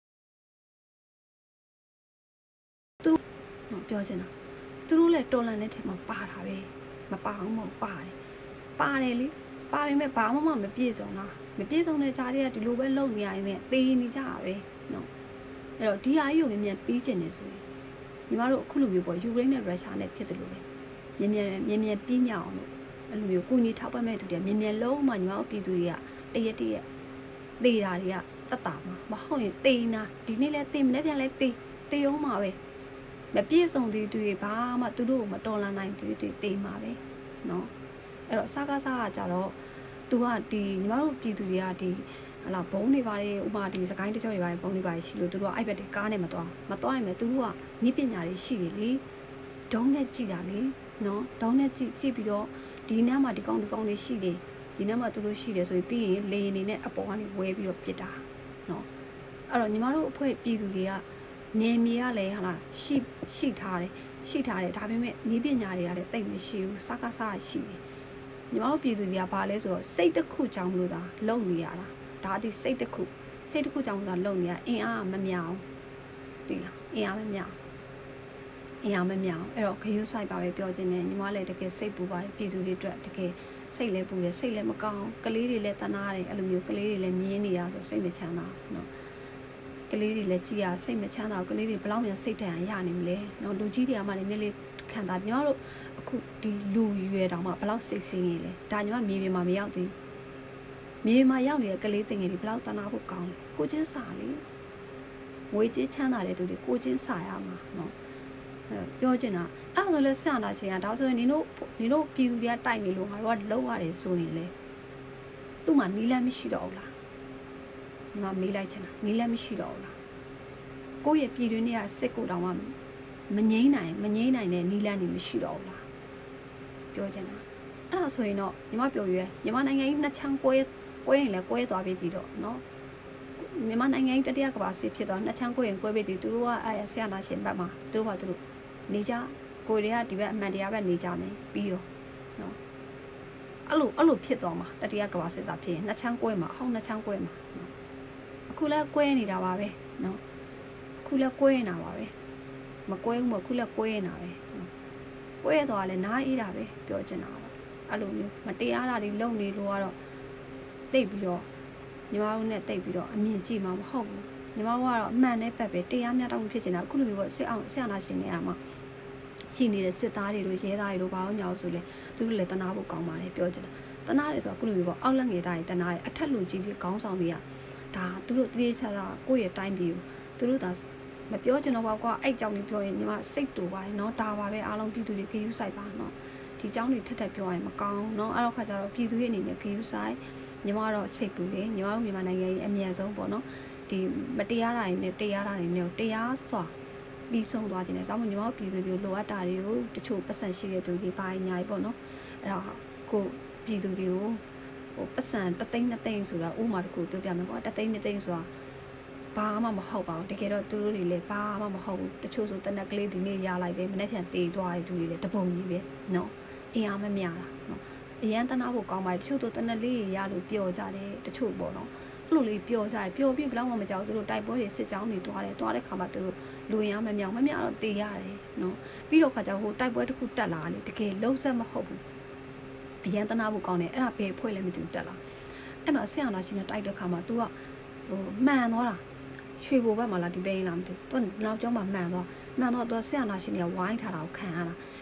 သူတို့ပြောချင်တာသူတို့လည်းတော်လန်တဲ့ထဲမှာပါတာပဲမပါအောင်မဟုတ်ပါတယ်ပါတယ်လေပါပေမဲ့ဘာမှမပြည့်စုံလားမပြည့်စုံတဲ့ကြားတွေကဒီလိုပဲလုံနေရရင်ပေးနေကြတာပဲနော်အဲ့တော့ဒီဟာကြီးကိုမြန်မြန်ပြီးချင်နေဆိုရင်ညီမတို့အခုလိုမျိုးပေါ့ယူကရိန်းနဲ့ရုရှားနဲ့ဖြစ်တယ်လို့ပဲမြန်မြန်မြန်မြန်ပြီးမြောက်အောင်လို့အဲ့လိုမျိုးကိုကြီးထောက်ပံ့မဲ့သူတွေမြန်မြန်လုံးမှညီမတို့ပြည်သူတွေကတရက်တရက်သေတာတွေကတတ်တာမှာမဟုတ်ရင်သေနာဒီနေ့လဲသေမနေ့ပြန်လဲသေသေအောင်မှာပဲမပြည့်စုံတဲ့သူတွေဘာမှသူတို့မတော်လန်နိုင်တဲ့သူတွေသေမှာပဲနော်အဲ့တော့စားကားစားကကြတော့သူကဒီညီမတို့ပြည်သူတွေကဒီဟလာဘုံတွေပါတယ်ဥပမာဒီစကိုင်းတကြောတွေပါတယ်ဘုံတွေပါတယ်ရှိလို့သူတို့ကအဲ့ဘက်တွေကားနဲ့မသွားမသွားရင်လည်းသူတို့ကနည်းပညာတွေရှိတယ်လေဒုံးနဲ့ကြည့်တာလေနော်ဒုံးနဲ့ကြည့်ကြည့်ပြီးတော့ဒီနားမှာဒီကောင်းဒီကောင်းတွေရှိတယ်ဒီနားမှာသူတို့ရှိတယ်ဆိုပြီးရင်လေရင်နေနဲ့အပေါ်ကနေဝဲပြီးတော့ပြစ်တာနော်အဲ့တော့ညီမတို့အဖွဲ့ပြည်သူတွေကနေမြေကလည်းဟလာရှိရှိထားတယ်ရှိထားတယ်ဒါပေမဲ့နည်းပညာတွေကလည်းတိတ်မရှိဘူးစားကားစားရှိတယ်ညီမတို့ပြည်သူတွေကဘာလဲဆိုတော့စိတ်တစ်ခုကြောင့်မလို့သာလုံနေရတာဒါဒီစိတ်တစ်ခုစိတ်တစ်ခုကြောင့်မလို့သာလုံနေရအင်အားမမြောင်သိလားအင်အားမမြောင်အင်အားမမြောင်အဲ့တော့ခရူးဆိုင်ပါပဲပြောချင်တယ်ညီမလည်းတကယ်စိတ်ပူပါတယ်ပြည်သူတွေအတွက်တကယ်စိတ်လည်းပူတယ်စိတ်လည်းမကောင်းကလေးတွေလည်းတနာတယ်အဲ့လိုမျိုးကလေးတွေလည်းမြင်းနေရဆိုစိတ်မချမ်းသာနော်ကလေးတွေလည်းကြည်ရစိတ်မချမ်းသာကလေးတွေဘလောက်မြန်စိတ်တန်ရနေမလဲနော်လူကြီးတွေကမှလည်းနည်းလေးခံတာညီမတို့အခုဒီလူရွယ်တောင်မှဘလောက်စိတ်ဆင်းနေလဲဒါညီမမြေပြင်မှာမရောက်သေးမြေပြင်မှာရောက်နေတဲ့ကလေးတင်ငယ်တွေဘလောက်တနာဖို့ကောင်းလဲကိုချင်းစာလေငွေကြေးချမ်းသာတဲ့သူတွေကိုချင်းစာရမှာနော်အဲပြောချင်တာအဲ့လိုလဲဆရာနာရှင်ကဒါဆိုရင်နင်တို့နင်တို့ပြည်သူတွေကတိုက်နေလို့ငါတို့ကလုံးရတယ်ဆိုရင်လေသူ့မှာနီးလန်းမရှိတော့ဘူးလားညီမမေးလိုက်ချင်တာနီးလန်းမရှိတော့ဘူးလားကိုယ့်ရဲ့ပြည်တွင်းတွေကစစ်ကိုတောင်မှမငိမ့်နိုင်မငိမ့်နိုင်တဲ့နီးလန်းတွေမရှိတော့ဘူးလားပြောချင်တာအဲ့ဒါဆိုရင်တော့ညီမပြောရဲညီမနိုင်ငံကြီးနှစ်ချမ်းကွဲကွဲရင်လည်းကွဲသွားပြီတည်တော့နော်မြန်မာနိုင်ငံကြီးတတိယကမ္ဘာစစ်ဖြစ်သွားနှစ်ချမ်းကွဲရင်ကွဲပြီတည်သူတို့ကအဲဆရာနာရှင်ဘက်မှာသူတို့ကသူတို့နေကြကိုတွေကဒီဘက်အမှန်တရားဘက်နေကြမယ်ပြီးတော့နော်အဲ့လိုအဲ့လိုဖြစ်သွားမှာတတိယကမ္ဘာစစ်တာဖြစ်ရင်နှစ်ချမ်းကွဲမှာဟောင်းနှစ်ချမ်းကွဲမှာနော်အခုလည်းကွဲနေတာပါပဲနော်အခုလည်းကွဲနေတာပါပဲမကွဲဘူးမအခုလည်းကွဲနေတာပဲနော်ကွဲသွားလဲနားအေးတာပဲပြောချင်တာပါအဲ့လိုမျိုးမတရားတာတွေလုပ်နေလို့ကတော့တိတ်ပြီးတော့ညီမတို့နဲ့တိတ်ပြီးတော့အမြင်ကြည့်မှာမဟုတ်ဘူးညီမတို့ကတော့အမှန်နဲ့ပတ်ပဲတရားမျှတမှုဖြစ်နေတာအခုလိုမျိုးပေါ့စစ်အောင်ဆရာနာရှင်နေရာမှာရှိနေတဲ့စစ်သားတွေတို့ရဲသားတွေတို့ဘာလို့ညောင်းဆိုလဲသူတို့လည်းတနာဖို့ကောင်းပါတယ်ပြောချင်တာတနာတယ်ဆိုတော့အခုလိုမျိုးပေါ့အောက်လက်ငယ်သားတွေတနာတယ်အထက်လူကြီးတွေခေါင်းဆောင်တွေကဒါသူတို့တည်ချတာကိုယ့်ရဲ့တိုင်းပြည်ကိုသူတို့ဒါမပြောချင်တော့ပါကွာအဲ့ကြောင့်ကြီးပြောရင်ညီမစိတ်တူပါတယ်နော်ဒါပါပဲအားလုံးပြည်သူတွေခရူးဆိုင်ပါနော်ဒီเจ้าတွေထက်ထက်ပြောရင်မကောင်းเนาะအဲ့တော့ခါကျတော့ပြည်သူရဲ့အနေနဲ့ခရူးဆိုင်ညီမကတော့စိတ်ပူတယ်ညီမတို့မြန်မာနိုင်ငံရဲ့အမြန်ဆုံးပေါ့နော်ဒီမတရားတာတွေနဲ့တရားတာတွေနဲ့တရားစွာပြီးဆုံးသွားခြင်းနဲ့ဒါမှမဟုတ်ညီမတို့ပြည်သူတွေလိုအပ်တာတွေကိုတချို့ပတ်စံရှိတဲ့သူတွေပါညာကြီးပေါ့နော်အဲ့တော့ကိုပြည်သူတွေကိုဟိုပတ်စံတသိန်းနှစ်သိန်းဆိုတာဥမာတခုပြောပြမယ်ပေါ့တသိန်းနှစ်သိန်းဆိုတာဘာမှမဟုတ်ပါဘူးတကယ်တော့သူတို့တွေလည်းဘာမှမဟုတ်ဘူးတချို့ဆိုတနက်ကလေးဒီနေ့ရလိုက်တယ်မနေ့ပြန်တေးသွားတယ်သူတွေလည်းတပုံကြီးပဲနော်အင်အားမမျှတာနော်အရန်တနာဖို့ကောင်းပါတယ်တချို့ဆိုတနက်လေးရလို့ပျော်ကြတယ်တချို့ပေါ့နော်အဲ့လိုလေးပျော်ကြတယ်ပျော်ပြီးဘယ်တော့မှမကြောက်သူတို့တိုက်ပွဲတွေစစ်ကြောင်းတွေတွားတယ်တွားတဲ့ခါမှာသူတို့လူရမ်းမမြောင်မမြောင်တော့တေးရတယ်နော်ပြီးတော့ခါကျဟိုတိုက်ပွဲတစ်ခုတက်လာတယ်တကယ်လုံးဆက်မဟုတ်ဘူးအရန်တနာဖို့ကောင်းတယ်အဲ့ဒါဘယ်ဖွဲ့လဲမသိဘူးတက်လာအဲ့မှာဆရာနာရှင်နဲ့တိုက်တဲ့ခါမှာ तू ကဟိုမှန်သွားတာရွှေဘိုဘက်မှာလာဒီပိန်းလာမသိဘူးသူနောက်ကျောင်းမှာမှန်သွားမှန်တော့ तू ဆရာနာရှင်ကဝိုင်းထားတာကိုခံရတာခ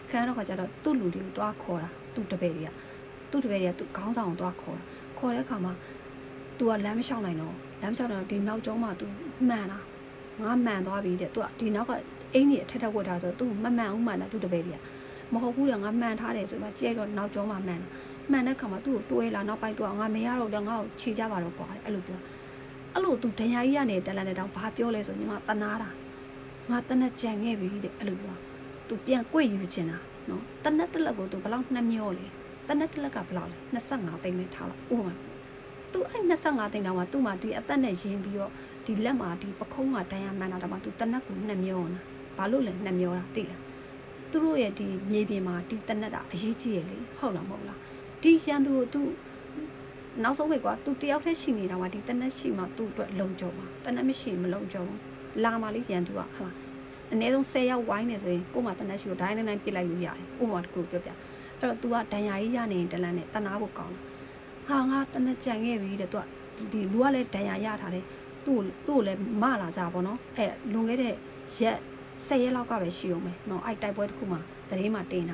ခံရတော့ခါကျတော့သူ့လူတွေကိုတွားခေါ်တာသူ့တပည့်တွေကသူ့တပည့်တွေကသူ့ခေါင်းဆောင်ကိုတွားခေါ်တာခေါ်တဲ့အခါမှာ तू ကလမ်းမလျှောက်နိုင်တော့လမ်းမလျှောက်တော့ဒီနောက်ကျောင်းမှာ तू မှန်တာငါမှန်သွားပြီတဲ့ तू ကဒီနောက်ကအိမ်ကြီးအထက်ထက်ဝတ်ထားဆို तू မမှန်ဘူးမှန်တာသူ့တပည့်တွေကမဟုတ်ဘူးတဲ့ငါမှန်ထားတယ်ဆိုမှကြဲတော့နောက်ကျောင်းမှာမှန်တာမှန်တဲ့ခါမှာ तू ကိုတွဲလာနောက်ပိုင်း तू ကငါမရတော့လည်းငါ့ကိုခြေကြပါတော့ကွာအဲ့လိုပြောအဲ့လို तू ဒဏ်ရာကြီးကနေတလန်တဲ့တောင်ဘာပြောလဲဆိုညီမတနာတာငါတနက်ကြံခဲ့ပြီတဲ့အဲ့လိုပြော तू ပြန်ကြွေယူချင်တာနော်တနက်တစ်လက်ကို तू ဘလောက်နှမျောလဲတနက်တစ်လက်ကဘလောက်လဲ25သိန်းနဲ့ထားလိုက်ဥပမာ तू အဲ့25သိန်းတောင်မှ तू မှဒီအသက်နဲ့ရင်းပြီးတော့ဒီလက်မှာဒီပခုံးမှာတန်ရမှန်တာတော့မှ तू တနက်ကိုနှမျောတာဘာလို့လဲနှမျောတာသိလားသူတို့ရဲ့ဒီမြေပြင်မှာဒီတနက်တာအရေးကြီးရလေဟုတ်လားမဟုတ်လားဒီရန်သူကို तू နောက်ဆုံးပဲကွာ तू တယောက်တည်းရှိနေတာမှဒီတနက်ရှိမှ तू အတွက်လုံခြုံမှာတနက်မရှိမလုံခြုံလာမှလေးရန်သူကဟာအနည်းဆုံး10ရောက်ဝိုင်းနေဆိုရင်ကို့မှာတနက်ရှိကိုဒိုင်းတိုင်းတိုင်းပြစ်လိုက်လို့ရတယ်ဥပမာတစ်ခုပြောပြအဲ့တော့ तू ကဒဏ်ရာကြီးရနေတလန်းနဲ့တနာဖို့ကောင်းတာဟာငါတနက်ကြံခဲ့ပြီတဲ့ तू ကဒီလူကလည်းဒဏ်ရာရထားတယ်သူ့သူ့ကိုလည်းမလာကြပါတော့အဲ့လွန်ခဲ့တဲ့ရက်10ရက်လောက်ကပဲရှိအောင်မယ်နော်အဲ့တိုက်ပွဲတစ်ခုမှတရင်မှတင်တာ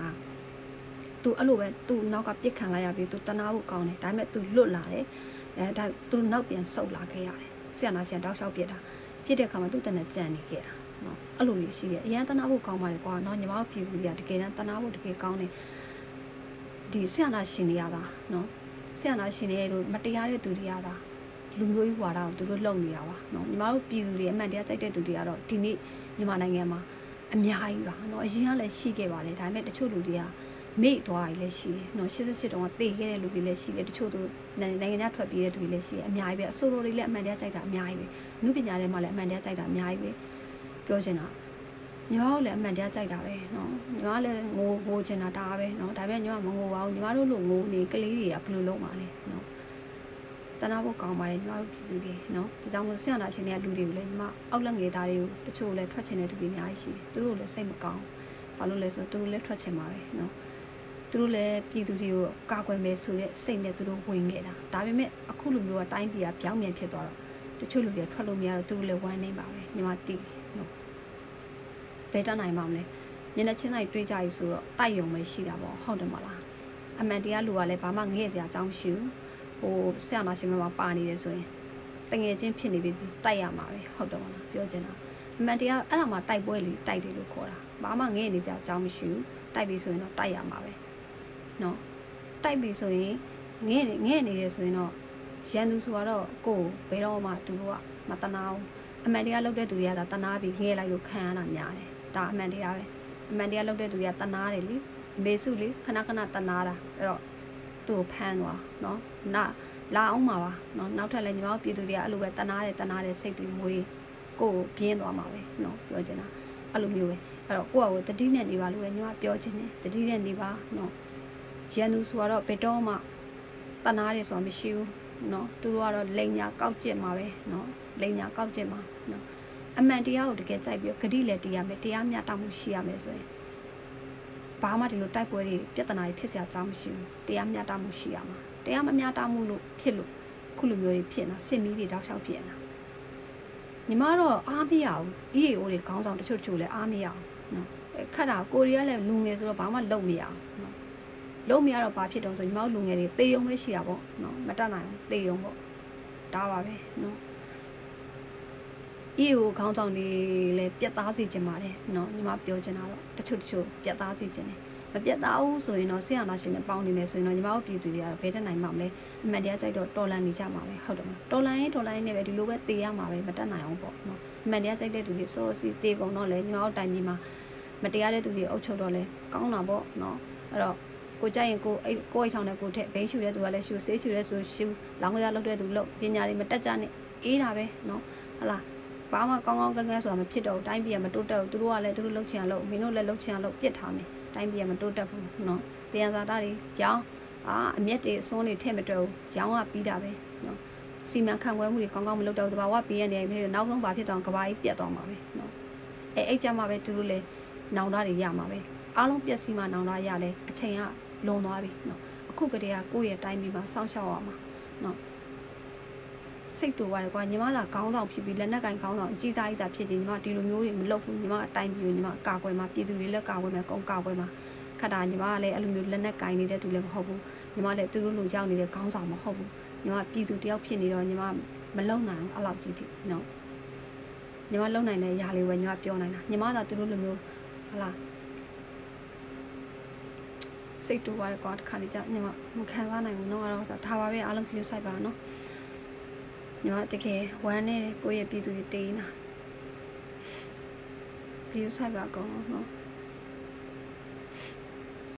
तू အဲ့လိုပဲ तू နောက်ကပြစ်ခံလိုက်ရပြီ तू တနာဖို့ကောင်းတယ်ဒါပေမဲ့ तू လွတ်လာတယ်အဲဒါ तू နောက်ပြန်ဆုတ်လာခဲ့ရတယ်ဆရာနာရှင်တောက်လျှောက်ပြစ်တာပြစ်တဲ့အခါမှာ तू တနက်ကြံနေခဲ့တာနော်အဲ့လိုလေးရှိတယ်အရင်တနာဖို့ကောင်းပါတယ်ကွာနော်ညီမတို့ပြည်သူတွေကတကယ်တမ်းတနာဖို့တကယ်ကောင်းတယ်ဒီဆရာနာရှင်တွေရတာနော်ဆရာနာရှင်တွေတို့မတရားတဲ့သူတွေရတာလူမျိုးကြီးဝါဒကိုသူတို့လှုပ်နေတာပါနော်ညီမတို့ပြည်သူတွေအမှန်တရားကြိုက်တဲ့သူတွေကတော့ဒီနေ့မြန်မာနိုင်ငံမှာအများကြီးပါနော်အရင်ကလည်းရှိခဲ့ပါတယ်ဒါပေမဲ့တချို့လူတွေကမေ့သွားပြီလည်းရှိတယ်နော်88တုန်းကတေခဲ့တဲ့လူတွေလည်းရှိတယ်တချို့သူနိုင်ငံခြားထွက်ပြေးတဲ့သူတွေလည်းရှိတယ်အများကြီးပဲအစိုးရတွေလည်းအမှန်တရားကြိုက်တာအများကြီးပဲနုပညာတွေမှာလည်းအမှန်တရားကြိုက်တာအများကြီးပဲပြောချင်တာညီမတို့လည်းအမှန်တရားကြိုက်တာပဲနော်ညီမလည်းငိုငိုချင်တာဒါပဲနော်ဒါပေမဲ့ညီမမငိုပါဘူးညီမတို့လိုငိုနေကလေးတွေကဘယ်လိုလုပ်မှာလဲနော်တနာဖို့ကောင်းပါတယ်ညီမတို့ပြည်သူတွေနော်ဒီကြောင့်မို့ဆရာနာရှင်တွေကလူတွေကိုလည်းညီမအောက်လက်ငယ်သားတွေကိုတချို့လည်းထွက်ချင်တဲ့သူတွေအများကြီးရှိတယ်သူတို့လည်းစိတ်မကောင်းဘာလို့လဲဆိုတော့သူတို့လည်းထွက်ချင်ပါပဲနော်သူတို့လည်းပြည်သူတွေကိုကာကွယ်မယ်ဆိုတဲ့စိတ်နဲ့သူတို့ဝင်နေတာဒါပေမဲ့အခုလူမျိုးကတိုင်းပြည်ကပြောင်းပြန်ဖြစ်သွားတော့တချို့လူတွေထွက်လို့မရတော့သူတို့လည်းဝမ်းနေပါပဲညီမသိနော်ဘယ်တတ်နိုင်ပါမလဲညနေချင်းတိုင်းတွေးကြရဆိုတော့တိုက်ရုံပဲရှိတာပေါ့ဟုတ်တယ်မလားအမှန်တရားလူကလည်းဘာမှငဲ့စရာအကြောင်းမရှိဘူးဟိုဆရာနာရှင်မှာပါနေတယ်ဆိုရင်တငယ်ချင်းဖြစ်နေပြီတိုက်ရမှာပဲဟုတ်တယ်မလားပြောချင်တာအမှန်တရားအဲ့ဒါမှတိုက်ပွဲလေးတိုက်တယ်လို့ခေါ်တာဘာမှငဲ့နေကြအကြောင်းမရှိဘူးတိုက်ပြီဆိုရင်တော့တိုက်ရမှာပဲနော်တိုက်ပြီဆိုရင်ငဲ့ငဲ့နေတယ်ဆိုရင်တော့ရန်သူဆိုတော့ကိုယ်ဘယ်တော့မှသူတို့ကမတနာဘူးအမှန်တရားလုပ်တဲ့သူတွေကသာတနာပြီးငဲ့လိုက်လို့ခံရတာများတယ်ဒါအမှန်တရားပဲအမှန်တရားလုပ်တဲ့သူတွေကတနာတယ်လေမေစုလေခဏခဏတနာတာအဲ့တော့သူ့ကိုဖမ်းသွားနော်နာလာအောင်ပါပါနော်နောက်ထပ်လည်းညီမတို့ပြည်သူတွေကအဲ့လိုပဲတနာတယ်တနာတယ်စိတ်တွေမွေးကိုယ်ပြင်းသွားမှာပဲနော်ပြောချင်တာအဲ့လိုမျိုးပဲအဲ့တော့ကိုယ့်အကိုတတိနဲ့နေပါလို့ပဲညီမပြောချင်တယ်တတိနဲ့နေပါနော်ရန်သူဆိုတော့ဘယ်တော့မှတနာတယ်ဆိုတာမရှိဘူးနော်သူတို့ကတော့လိန်ညာကောက်ကျစ်မှာပဲနော်လိန်ညာကောက်ကျစ်မှာနော်အမှန်တရားကိုတကယ်ကြိုက်ပြီးဂတိလည်းတရားမယ်တရားမျှတမှုရှိရမယ်ဆိုရင်ဘာမှဒီလိုတိုက်ပွဲတွေပြဿနာတွေဖြစ်စရာအကြောင်းမရှိဘူးတရားမျှတမှုရှိရမှာတရားမမျှတမှုလို့ဖြစ်လို့ခုလိုမျိုးတွေဖြစ်နေတာစစ်မီးတွေတောက်လျှောက်ဖြစ်နေတာညီမတော့အားမရဘူး E A O တွေခေါင်းဆောင်တချို့တချို့လည်းအားမရအောင်နော်ခက်တာကိုရီးယားလည်းလူငယ်ဆိုတော့ဘာမှလုပ်မရအောင်နော်လုံးမရတော့ဘာဖြစ်တုံးဆိုညီမတို့လူငယ်တွေသေုံပဲရှိတာပေါ့နော်မတတ်နိုင်ဘူးသေုံပေါ့ဒါပါပဲနော် E A O ခေါင်းဆောင်တွေလည်းပြတ်သားစေချင်ပါတယ်နော်ညီမပြောချင်တာတော့တချို့တချို့ပြတ်သားစေချင်တယ်မပြတ်သားဘူးဆိုရင်တော့ဆရာနာရှင်နဲ့ပေါင်းနေမယ်ဆိုရင်တော့ညီမတို့ပြည်သူတွေကတော့ဘယ်တတ်နိုင်မှာမလဲအမှန်တရားကြိုက်တော့တော်လန်နေကြမှာပဲဟုတ်တယ်မလားတော်လန်ရင်တော်လန်ရင်လည်းပဲဒီလိုပဲသေရမှာပဲမတတ်နိုင်အောင်ပေါ့နော်အမှန်တရားကြိုက်တဲ့သူတွေစောစီသေကုန်တော့လေညီမတို့တိုင်ပြည်မှာမတရားတဲ့သူတွေအုပ်ချုပ်တော့လေကောင်းတာပေါ့နော်အဲ့တော့ကိုကြိုက်ရင်ကိုအဲ့ကိုအိတ်ထောင်တဲ့ကိုထက်ဘိန်းရှူတဲ့သူကလည်းရှူဆေးရှူတဲ့ဆိုရှူလောင်းကစားလုပ်တဲ့သူလုပ်ပညာတွေမတက်ကြနဲ့အေးတာပဲနော်ဟလားဘာမှကောင်းကောင်းကန်းကန်းဆိုတာမဖြစ်တော့တိုင်းပြည်ကမတိုးတက်ဘူးသူတို့ကလည်းသူတို့လှုပ်ချင်အောင်လုပ်မင်းတို့လည်းလှုပ်ချင်အောင်လုပ်ပြစ်ထားမယ်တိုင်းပြည်ကမတိုးတက်ဘူးနော်တရားစာသားတွေရောင်းအာအမျက်တွေအစွန်းတွေထည့်မတွက်ဘူးရောင်းကပြီးတာပဲနော်စီမံခန့်ခွဲမှုတွေကောင်းကောင်းမလုပ်တော့ဘူးတဘာဝပြီးရနေပြီနောက်ဆုံးဘာဖြစ်သွားကဘာကြီးပြတ်သွားမှာပဲနော်အဲအဲ့ကြမှာပဲသူတို့လည်းနောင်တတွေရမှာပဲအားလုံးပြက်စီမှနောင်တရလဲအချိန်ကလွန်သွားပြီနော်အခုကတည်းကကိုယ့်ရဲ့တိုင်းပြည်မှာစောင့်ရှောက်ရမှာနော်စိတ်တူပါတယ်ကွာညီမလာခေါင်းဆောင်ဖြစ်ပြီးလက်နက်ကင်ခေါင်းဆောင်အကြီးစားကြီးစားဖြစ်ချင်းညီမဒီလိုမျိုးတွေမလုပ်ဘူးညီမအတိုင်းပြည်ကိုညီမကာကွယ်မှာပြည်သူတွေလည်းကာကွယ်မှာကောင်းကာကွယ်မှာခတ်တာညီမကလည်းအဲ့လိုမျိုးလက်နဲ့ကင်နေတဲ့သူလည်းမဟုတ်ဘူးညီမလည်းသူတို့လိုရောက်နေတဲ့ခေါင်းဆောင်မဟုတ်ဘူးညီမပြည်သူတယောက်ဖြစ်နေတော့ညီမမလုံနိုင်ဘူးအဲ့လောက်ကြီးတိနော်ညီမလုံနိုင်တဲ့အရာလေးပဲညီမပြောနိုင်တာညီမကသူတို့လိုမျိုးဟလာစိတ်တူပါကွာတစ်ခါလေကြာညီမမခံစားနိုင်ဘူးနော်အဲ့တော့ဒါပါပဲအားလုံးကြည့်ဆိုင်ပါနော်ညီမတကယ်ဝမ်းနဲ့ကိုယ့်ရဲ့ပြည်သူတွေတေးနေတာကြည့်ဆိုင်ပါကောနော်